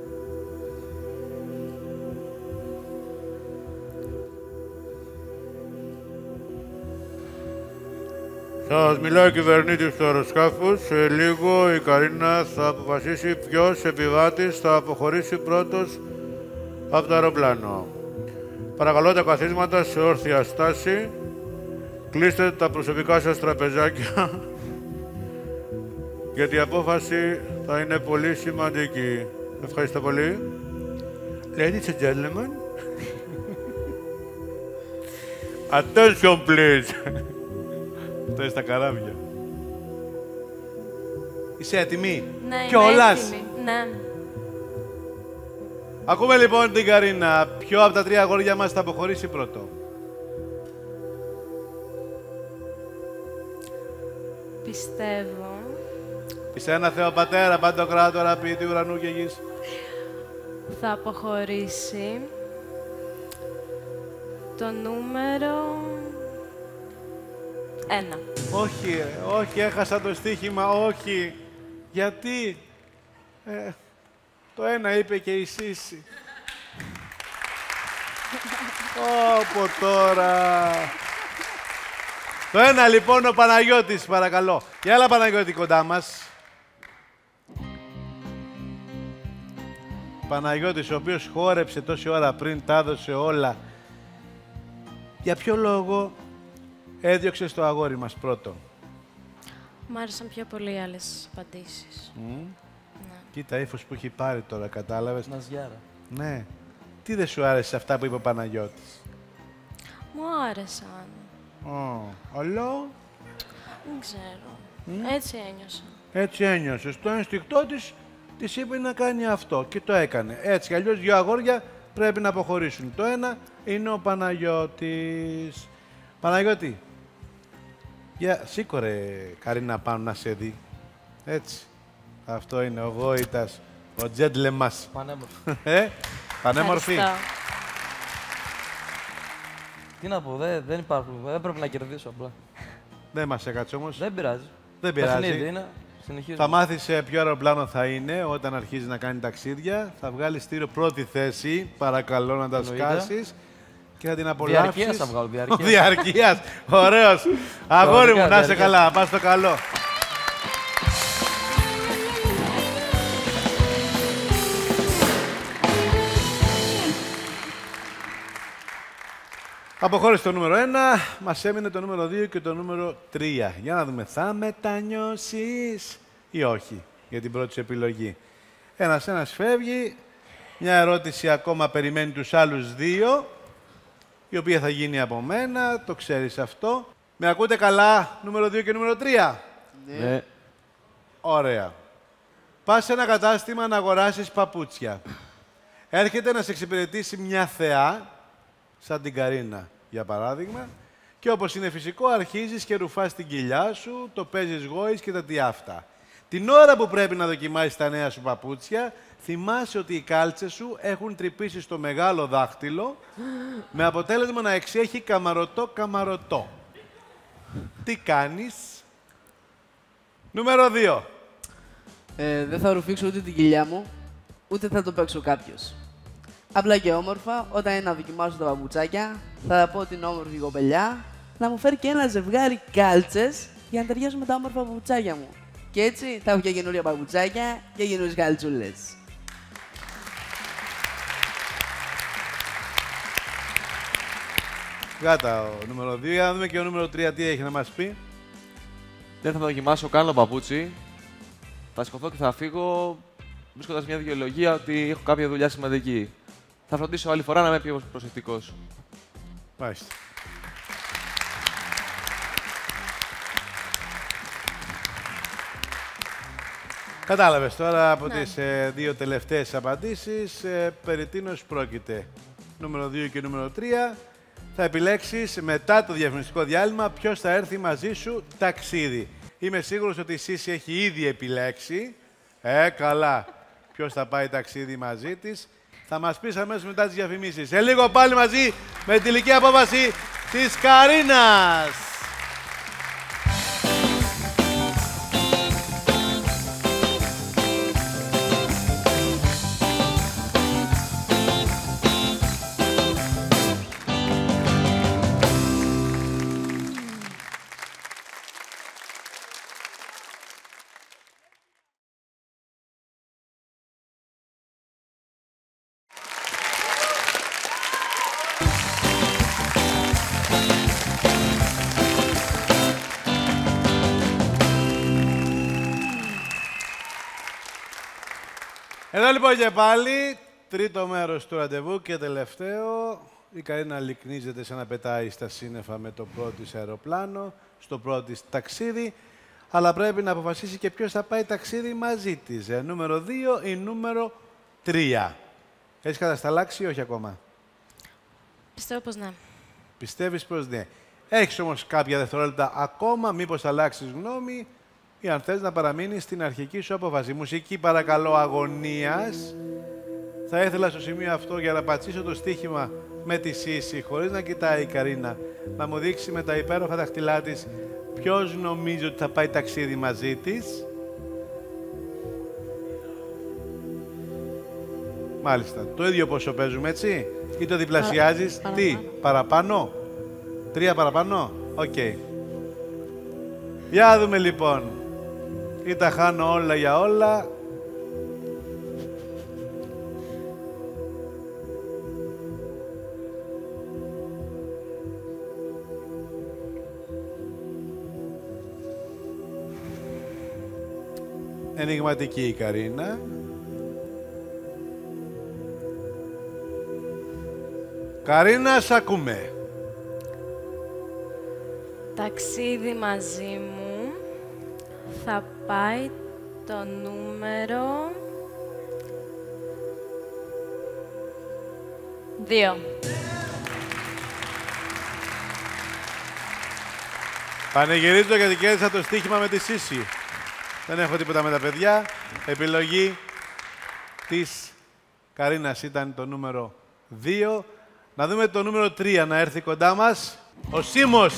Σας μιλάει ο κυβερνήτης του αεροσκάφους. Σε λίγο η Καρίνα θα αποφασίσει ποιος επιβάτης θα αποχωρήσει πρώτος από το αεροπλάνο. Παρακαλώ τα καθίσματα σε όρθια στάση. Κλείστε τα προσωπικά σας τραπεζάκια. Γιατί η απόφαση θα είναι πολύ σημαντική. Ευχαριστώ πολύ. Ladies and gentlemen. Attention please. Αυτό είναι στα καράβια. Είσαι έτοιμη? Ναι, είμαι Κιόλας. έτοιμη. Ναι. Ακούμε λοιπόν την Καρίνα. Ποιο από τα τρία αγόρια μας θα αποχωρήσει πρώτο? Πιστεύω. Είσαι ένα Θεοπατέρα, Παντοκράτορα, ποιητή ουρανού και γης. Θα αποχωρήσει το νούμερο ένα. Όχι, ρε, όχι, έχασα το στοίχημα, όχι. Γιατί? Ε, το ένα είπε και η Σύση. Όπο τώρα. Το ένα λοιπόν ο Παναγιώτης, παρακαλώ. Για άλλα Παναγιώτη κοντά μας. Παναγιώτης, ο οποίος χόρεψε τόση ώρα πριν, τα έδωσε όλα. Για ποιο λόγο έδιωξε το αγόρι μας πρώτο? Μ' άρεσαν πιο πολύ οι άλλες απαντήσεις. Mm. Ναι. Κοίτα, ύφος που έχει πάρει τώρα, κατάλαβες. Ναζιάρα. Ναι. Τι δεν σου άρεσε αυτά που είπε ο Παναγιώτης? Μου άρεσαν. Oh. Αλλά Δεν ξέρω. Έτσι ένιωσα. έτσι ένιωσε. Το ένστικτό της της είπε να κάνει αυτό και το έκανε. Έτσι, αλλιώς δύο αγόρια πρέπει να αποχωρήσουν. Το ένα είναι ο Παναγιώτης. Παναγιώτη, για σήκω ρε Καρίνα πάνω να σε δει. Έτσι. Αυτό είναι ο γόητας, ο τζέντλε μας. Πανέμορφη. ε, πανέμορφη. Ευχαριστώ. Τι να πω, δεν, δεν υπάρχουν. Δεν πρέπει να κερδίσω απλά. Δεν μας έκατσε όμως. Δεν πειράζει. Δεν πειράζει. Παιχνίδι είναι. Συνεχίζουμε. Θα μάθεις σε ποιο αεροπλάνο θα είναι όταν αρχίζει να κάνει ταξίδια. Θα βγάλει στήριο πρώτη θέση. Παρακαλώ να τα Εννοείται. σκάσεις. Και θα την απολαύσεις. Διαρκείας θα βγάλω, διαρκείας. Διαρκείας. Ωραίος. Αγόρι μου, να είσαι διαρκείας. καλά. Πας στο καλό. Αποχώρησε το νούμερο ένα, μας έμεινε το νούμερο δύο και το νούμερο τρία. Για να δούμε, θα μετανιώσεις ή όχι για την πρώτη σου επιλογή. Ένας-ένας φεύγει, μια ερώτηση ακόμα περιμένει τους άλλους δύο, η οποία θα γίνει από μένα, το ξέρεις αυτό. Με ακούτε καλά, νούμερο δύο και νούμερο τρία? Ναι. Ωραία. Πας σε ένα κατάστημα να αγοράσεις παπούτσια. Έρχεται να σε εξυπηρετήσει μια θεά, σαν την Καρίνα, για παράδειγμα, και όπως είναι φυσικό, αρχίζεις και ρουφάς την κοιλιά σου, το παίζεις γόης και τα τι αυτά. Την ώρα που πρέπει να δοκιμάσεις τα νέα σου παπούτσια, θυμάσαι ότι οι κάλτσες σου έχουν τρυπήσει στο μεγάλο δάχτυλο, με αποτέλεσμα να εξέχει καμαρωτό-καμαρωτό. Τι κάνεις? Νούμερο δύο. Ε, δεν θα ρουφήξω ούτε την κοιλιά μου, ούτε θα το παίξω κάποιος. Απλά και όμορφα, όταν είναι να δοκιμάσω τα παπουτσάκια, θα πω την όμορφη κοπελιά να μου φέρει και ένα ζευγάρι κάλτσες για να ταιριάζουν με τα όμορφα παπουτσάκια μου. Και έτσι θα έχω και καινούρια παπουτσάκια και καινούριες καλτσούλες. Γάτα ο νούμερο δύο. Για να δούμε και ο νούμερο τρία τι έχει να μας πει. Δεν θα δοκιμάσω καν το παπούτσι. Θα σηκωθώ και θα φύγω βρίσκοντας μια δικαιολογία ότι έχω κάποια δουλειά σημαντική. Θα φροντίσω άλλη φορά να είμαι πιο προσεκτικός. Μάλιστα. Κατάλαβες τώρα από Ναι. τις ε, δύο τελευταίες απαντήσεις ε, περί τίνος πρόκειται. Νούμερο δύο και νούμερο τρία. θα επιλέξεις μετά το διαφημιστικό διάλειμμα ποιος θα έρθει μαζί σου ταξίδι. Είμαι σίγουρος ότι η Σύση έχει ήδη επιλέξει. Ε, καλά. Ποιος θα πάει ταξίδι μαζί της. Θα μας πεις αμέσως μετά τις διαφημίσεις. Σε λίγο πάλι μαζί με τη τελική απόφαση της Καρίνας. Εδώ λοιπόν και πάλι, τρίτο μέρος του ραντεβού και τελευταίο. Η Καρίνα λυκνίζεται σαν να πετάει στα σύννεφα με το πρώτο της αεροπλάνο, στο πρώτο της ταξίδι, αλλά πρέπει να αποφασίσει και ποιος θα πάει ταξίδι μαζί της. Ε, νούμερο δύο ή νούμερο τρία. Έχεις κατασταλάξει ή όχι ακόμα? Πιστεύω πως ναι. Πιστεύεις πως ναι. Έχεις όμως κάποια δευτερόλεπτα ακόμα, μήπως αλλάξεις γνώμη ή αν θες να παραμείνεις στην αρχική σου απόφαση. Μουσική παρακαλώ αγωνίας. Θα ήθελα στο σημείο αυτό για να πατσίσω το στοίχημα με τη Σύση, χωρίς να κοιτάει η Καρίνα, να μου δείξει με τα υπέροχα δαχτυλά της ποιος νομίζει ότι θα πάει ταξίδι μαζί της. Μάλιστα. Το ίδιο πόσο παίζουμε, έτσι, ή το διπλασιάζεις? Παρα, Τι, παραπάνω? Τρία παραπάνω? Οκ. Okay. Για δούμε λοιπόν. Ή τα χάνω όλα για όλα. Ενιγματική η Καρίνα. Καρίνα, σ' ακούμε. Ταξίδι μαζί μου θα πάει το νούμερο δύο. Πανηγυρίζω γιατί κέρδισα το στοίχημα με τη Σύση. Δεν έχω τίποτα με τα παιδιά. Επιλογή της Καρίνας ήταν το νούμερο δύο. Να δούμε το νούμερο τρία να έρθει κοντά μας. Ο Σίμος.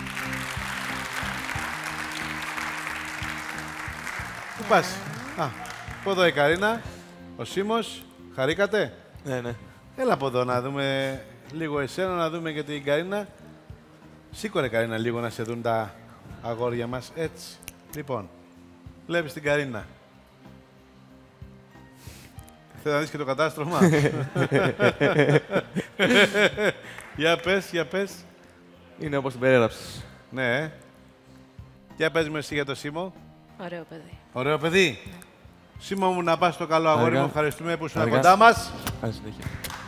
Πού πας? Α, από εδώ η Καρίνα. Ο Σίμος. Χαρήκατε? Ναι, ναι. Έλα από εδώ να δούμε λίγο εσένα, να δούμε και την Καρίνα. Σήκωρε Καρίνα λίγο να σε δουν τα αγόρια μας. Έτσι. Λοιπόν, βλέπεις την Καρίνα. Θες να δεις και το κατάστρωμα? Για πες, για πες. Είναι όπως την περιέγραψες. Ναι, ε. Για πες μου εσύ για το Σίμο. Ωραίο παιδί. Ωραίο παιδί. Ναι. Σίμο μου, να πας στο καλό αγόρι Αργά. μου. Ευχαριστούμε που ήσουν Αργά. κοντά μας. Καλή συνέχεια.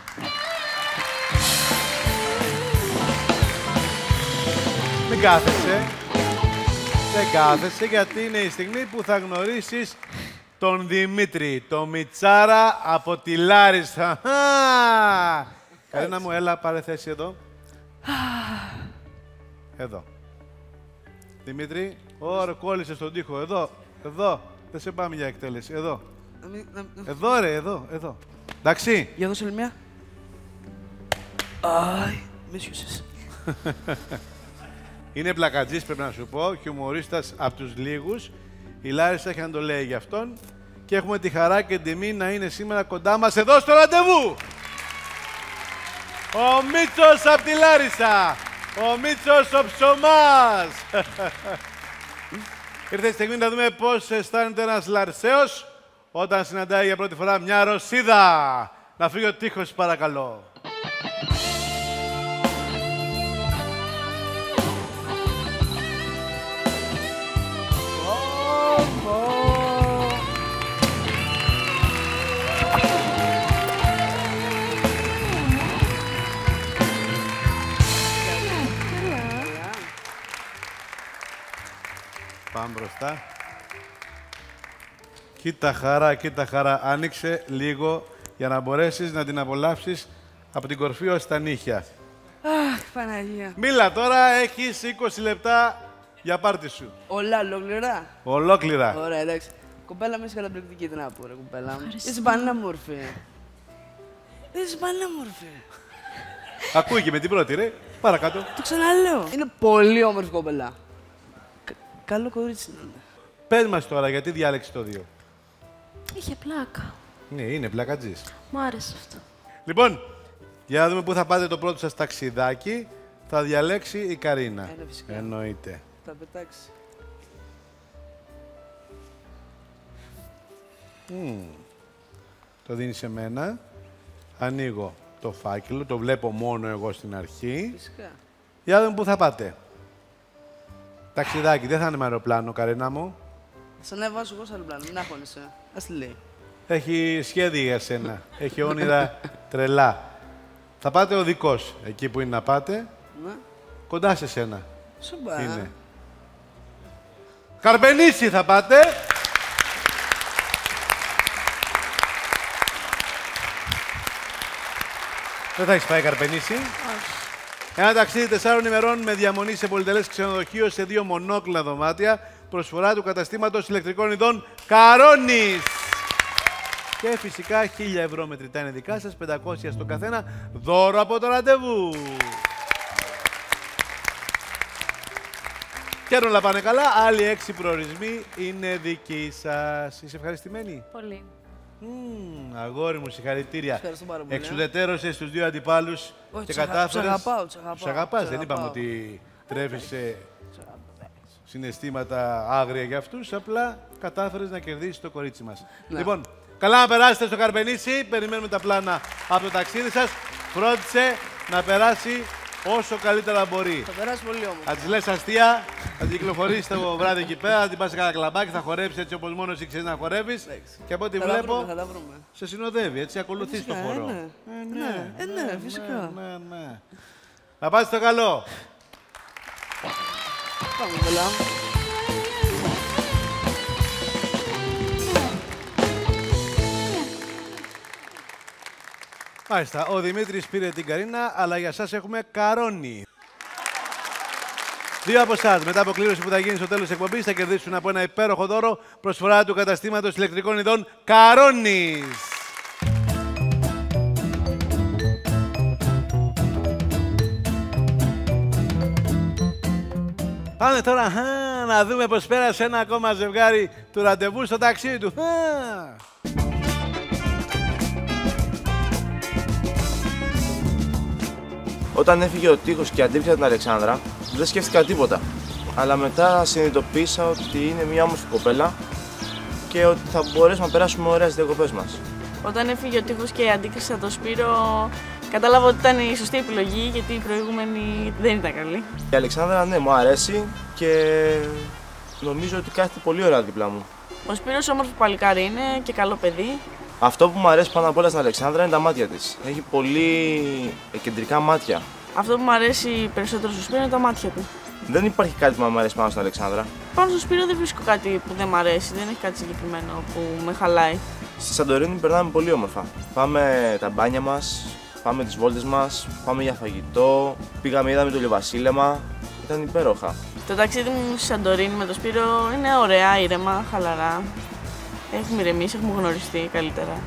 Μην κάθεσαι. Δεν κάθεσαι, γιατί είναι η στιγμή που θα γνωρίσεις τον Δημήτρη, τον Μιτσάρα από τη Λάρισα. Καρίνα μου, έλα, πάρε θέση εδώ. Εδώ. Δημήτρη, ωραία, κόλλησε στον τοίχο. Εδώ, εδώ. Δεν σε πάμε για εκτέλεση. Εδώ. Να μην- να- να- Εδώ, ρε, εδώ, εδώ. Εντάξει. Για δώσε μια. Άι, με σιούσες. Είναι πλακατζής, πρέπει να σου πω, χιουμορίστας από τους λίγους. Η Λάρισα έχει να το λέει για αυτόν. Και έχουμε τη χαρά και την τιμή να είναι σήμερα κοντά μας εδώ στο ραντεβού. Ο Μίτσος από τη Λάρισα. Ο Μίτσος ο ψωμάς. Ήρθε η στιγμή να δούμε πώς αισθάνεται ένας Λαρσαίος όταν συναντάει για πρώτη φορά μια Ρωσίδα. Να φύγει ο τείχος, παρακαλώ. Πάμε μπροστά. Κοίτα χαρά, κοίτα χαρά. Άνοιξε λίγο για να μπορέσεις να την απολαύσεις από την κορφή ως τα νύχια. Αχ, Παναγία. Μίλα τώρα, έχεις είκοσι λεπτά για πάρτι σου. Όλα ολόκληρα. Ολόκληρα. Ωραία, εντάξει. Κοπέλα με είσαι καταπληκτική, τι να πω, ρε κουπέλα μου. Είσαι πανέμορφη. Είσαι πανέμορφη. Ακούγε με την πρώτη, ρε. Παρακάτω. Το ξαναλέω. Είναι πολύ όμορφη κοπέλα. Κα- καλό κορίτσι να είναι. Πες μας τώρα, γιατί διάλεξες το δύο. Είχε πλάκα. Ναι, είναι πλακατζής. Μ' άρεσε αυτό. Λοιπόν, για να δούμε πού θα πάτε το πρώτο σας ταξιδάκι. Θα διαλέξει η Καρίνα. Ένα φυσικά. Εννοείται. Θα πετάξει. Μμμ. Το δίνει σε μένα. Ανοίγω το φάκελο. Το βλέπω μόνο εγώ στην αρχή. Φυσικά. Για να δούμε πού θα πάτε. Ταξιδάκι, δεν θα είναι με αεροπλάνο, Καρίνα μου. Θα σε ανεβάσω εγώ σε άλλο πλάνο, μην αγχώνεσαι. Ας τη λέει. Έχει σχέδια για σένα. Έχει όνειρα τρελά. Θα πάτε οδικός, εκεί που είναι να πάτε. Ναι. Κοντά σε σένα Σομπά. είναι. Καρπενήσι θα πάτε. Δεν θα έχεις πάει Καρπενήσι. Ένα ταξίδι τεσσάρων ημερών με διαμονή σε πολυτελές ξενοδοχείο σε δύο μονόκλινα δωμάτια. Προσφορά του καταστήματος ηλεκτρικών ειδών Καρόνης. Και φυσικά χίλια ευρώ μετρητά είναι δικά σας, πεντακόσια στον καθένα, δώρο από το ραντεβού. Και αν όλα πάνε καλά, άλλοι έξι προορισμοί είναι δικοί σας. Είσαι ευχαριστημένη? Πολύ. Μμμ, αγόρι μου, συγχαρητήρια. Ευχαριστώ πάρα πολύ. Εξουδετερώσες τους δύο αντιπάλους Όχι, και τους αγα- κατάφερες... τους αγαπάω, τους αγαπάω, Τους αγαπάς, τους δεν είπαμε αγαπάω. ότι τρέφεις σε συναισθήματα άγρια για αυτούς, απλά κατάφερες να κερδίσεις το κορίτσι μας. Ναι. Λοιπόν, καλά να περάσετε στο Καρπενήσι, περιμένουμε τα πλάνα από το ταξίδι σας. Φρόντισε να περάσει όσο καλύτερα μπορεί. Θα περάσει πολύ όμως. Θα της λες αστεία, θα την κυκλοφορήσεις το βράδυ εκεί πέρα, θα την πας σε κανένα κλαμπάκι, θα χορέψεις έτσι όπως μόνο εσύ ξέρεις να χορεύεις. Και από ό,τι Θα τα βλέπω, βρούμε, θα τα βρούμε. σε συνοδεύει, έτσι ακολουθείς το Φυσικά, χορό. ε, ναι. Ε, Ναι, ε, ναι, φυσικά. Ναι, ναι. Να πάτε στο καλό. Πάμε, κοπέλα. Μάλιστα, ο Δημήτρης πήρε την Καρίνα, αλλά για σας έχουμε Καρόνι. Δύο από εσάς, μετά από κλήρωση που θα γίνει στο τέλος της εκπομπής, θα κερδίσουν από ένα υπέροχο δώρο προσφορά του καταστήματος ηλεκτρικών ειδών Καρόνις. Πάμε τώρα α, να δούμε πώς πέρασε ένα ακόμα ζευγάρι του ραντεβού στο ταξίδι του. Α. Όταν έφυγε ο τείχος και αντίπιξα την Αλεξάνδρα, δεν σκέφτηκα τίποτα. Αλλά μετά συνειδητοποίησα ότι είναι μια όμορφη κοπέλα και ότι θα μπορέσουμε να περάσουμε ωραία στις διακοπές μας. Όταν έφυγε ο τείχος και αντίκρισα το Σπύρο, κατάλαβα ότι ήταν η σωστή επιλογή, γιατί η προηγούμενη δεν ήταν καλή. Η Αλεξάνδρα, ναι, μου αρέσει και νομίζω ότι κάθεται πολύ ωραία δίπλα μου. Ο Σπύρος όμορφο παλικάρι είναι και καλό παιδί. Αυτό που μου αρέσει πάνω απ' όλα στην Αλεξάνδρα είναι τα μάτια της. Έχει πολύ κεντρικά μάτια. Αυτό που μου αρέσει περισσότερο στο Σπύρο είναι τα μάτια του. Δεν υπάρχει κάτι που μου αρέσει πάνω στην Αλεξάνδρα. Πάνω στο Σπύρο δεν βρίσκω κάτι που δεν μου αρέσει, δεν έχει κάτι συγκεκριμένο που με χαλάει. Στη Σαντορίνη περνάμε πολύ όμορφα. Πάμε τα μπάνια μας, πάμε τις βόλτες μας, πάμε για φαγητό, πήγαμε, είδαμε το ηλιοβασίλεμα, ήταν υπέροχα. Το ταξίδι μου στη Σαντορίνη με το Σπύρο είναι ωραία, ήρεμα, χαλαρά. Έχουμε ηρεμήσει, έχουμε γνωριστεί καλύτερα.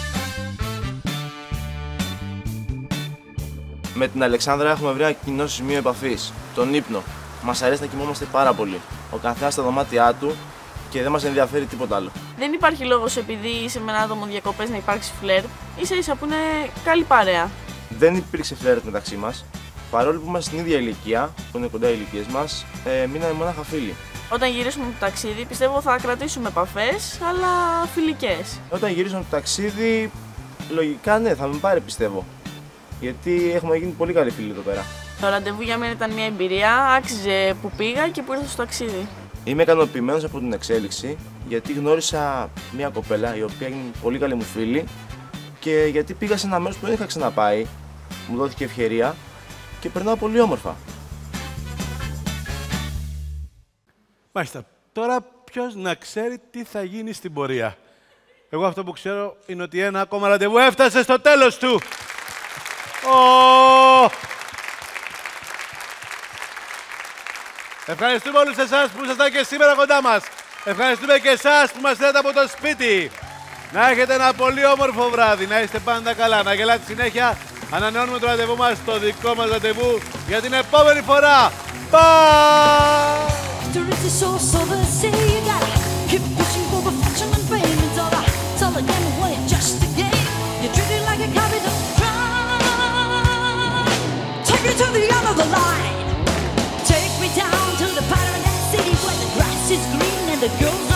Με την Αλεξάνδρα έχουμε βρει ένα κοινό σημείο επαφής, τον ύπνο. Μας αρέσει να κοιμόμαστε πάρα πολύ. Ο καθένας στα δωμάτια του και δεν μας ενδιαφέρει τίποτα άλλο. Δεν υπάρχει λόγος επειδή είσαι με ένα άτομο διακοπές να υπάρξει φλερτ, ίσα ίσα που είναι καλή παρέα. Δεν υπήρξε φλερτ μεταξύ μας. Παρόλο που είμαστε στην ίδια ηλικία, που είναι κοντά οι ηλικίες μας, ε, μείναμε μονάχα φίλοι. Όταν γυρίσουμε από το ταξίδι, πιστεύω θα κρατήσουμε επαφές, αλλά φιλικές. Όταν γυρίσουμε από το ταξίδι, λογικά ναι, θα με πάρει πιστεύω. Γιατί έχουμε γίνει πολύ καλοί φίλοι εδώ πέρα. Το ραντεβού για μένα ήταν μια εμπειρία, άξιζε που πήγα και που ήρθα στο ταξίδι. Είμαι ικανοποιημένος από την εξέλιξη, γιατί γνώρισα μια κοπέλα η οποία είναι πολύ καλή μου φίλη και γιατί πήγα σε ένα μέρος που δεν είχα ξαναπάει, μου δόθηκε ευκαιρία και περνάω πολύ όμορφα. Μάλιστα. Τώρα ποιος να ξέρει τι θα γίνει στην πορεία. Εγώ αυτό που ξέρω είναι ότι ένα ακόμα ραντεβού έφτασε στο τέλος του. Ω! Ευχαριστούμε όλους εσάς που ήσασταν και σήμερα κοντά μας. Ευχαριστούμε και εσάς που μας είδατε από το σπίτι. Να έχετε ένα πολύ όμορφο βράδυ, να είστε πάντα καλά, να γελάτε συνέχεια. Ανανεώνουμε το ραντεβού μας στο δικό μας ραντεβού για την επόμενη φορά. Bye! Take me to the end of the line. Take me down to the paradise city where the grass is green and the girls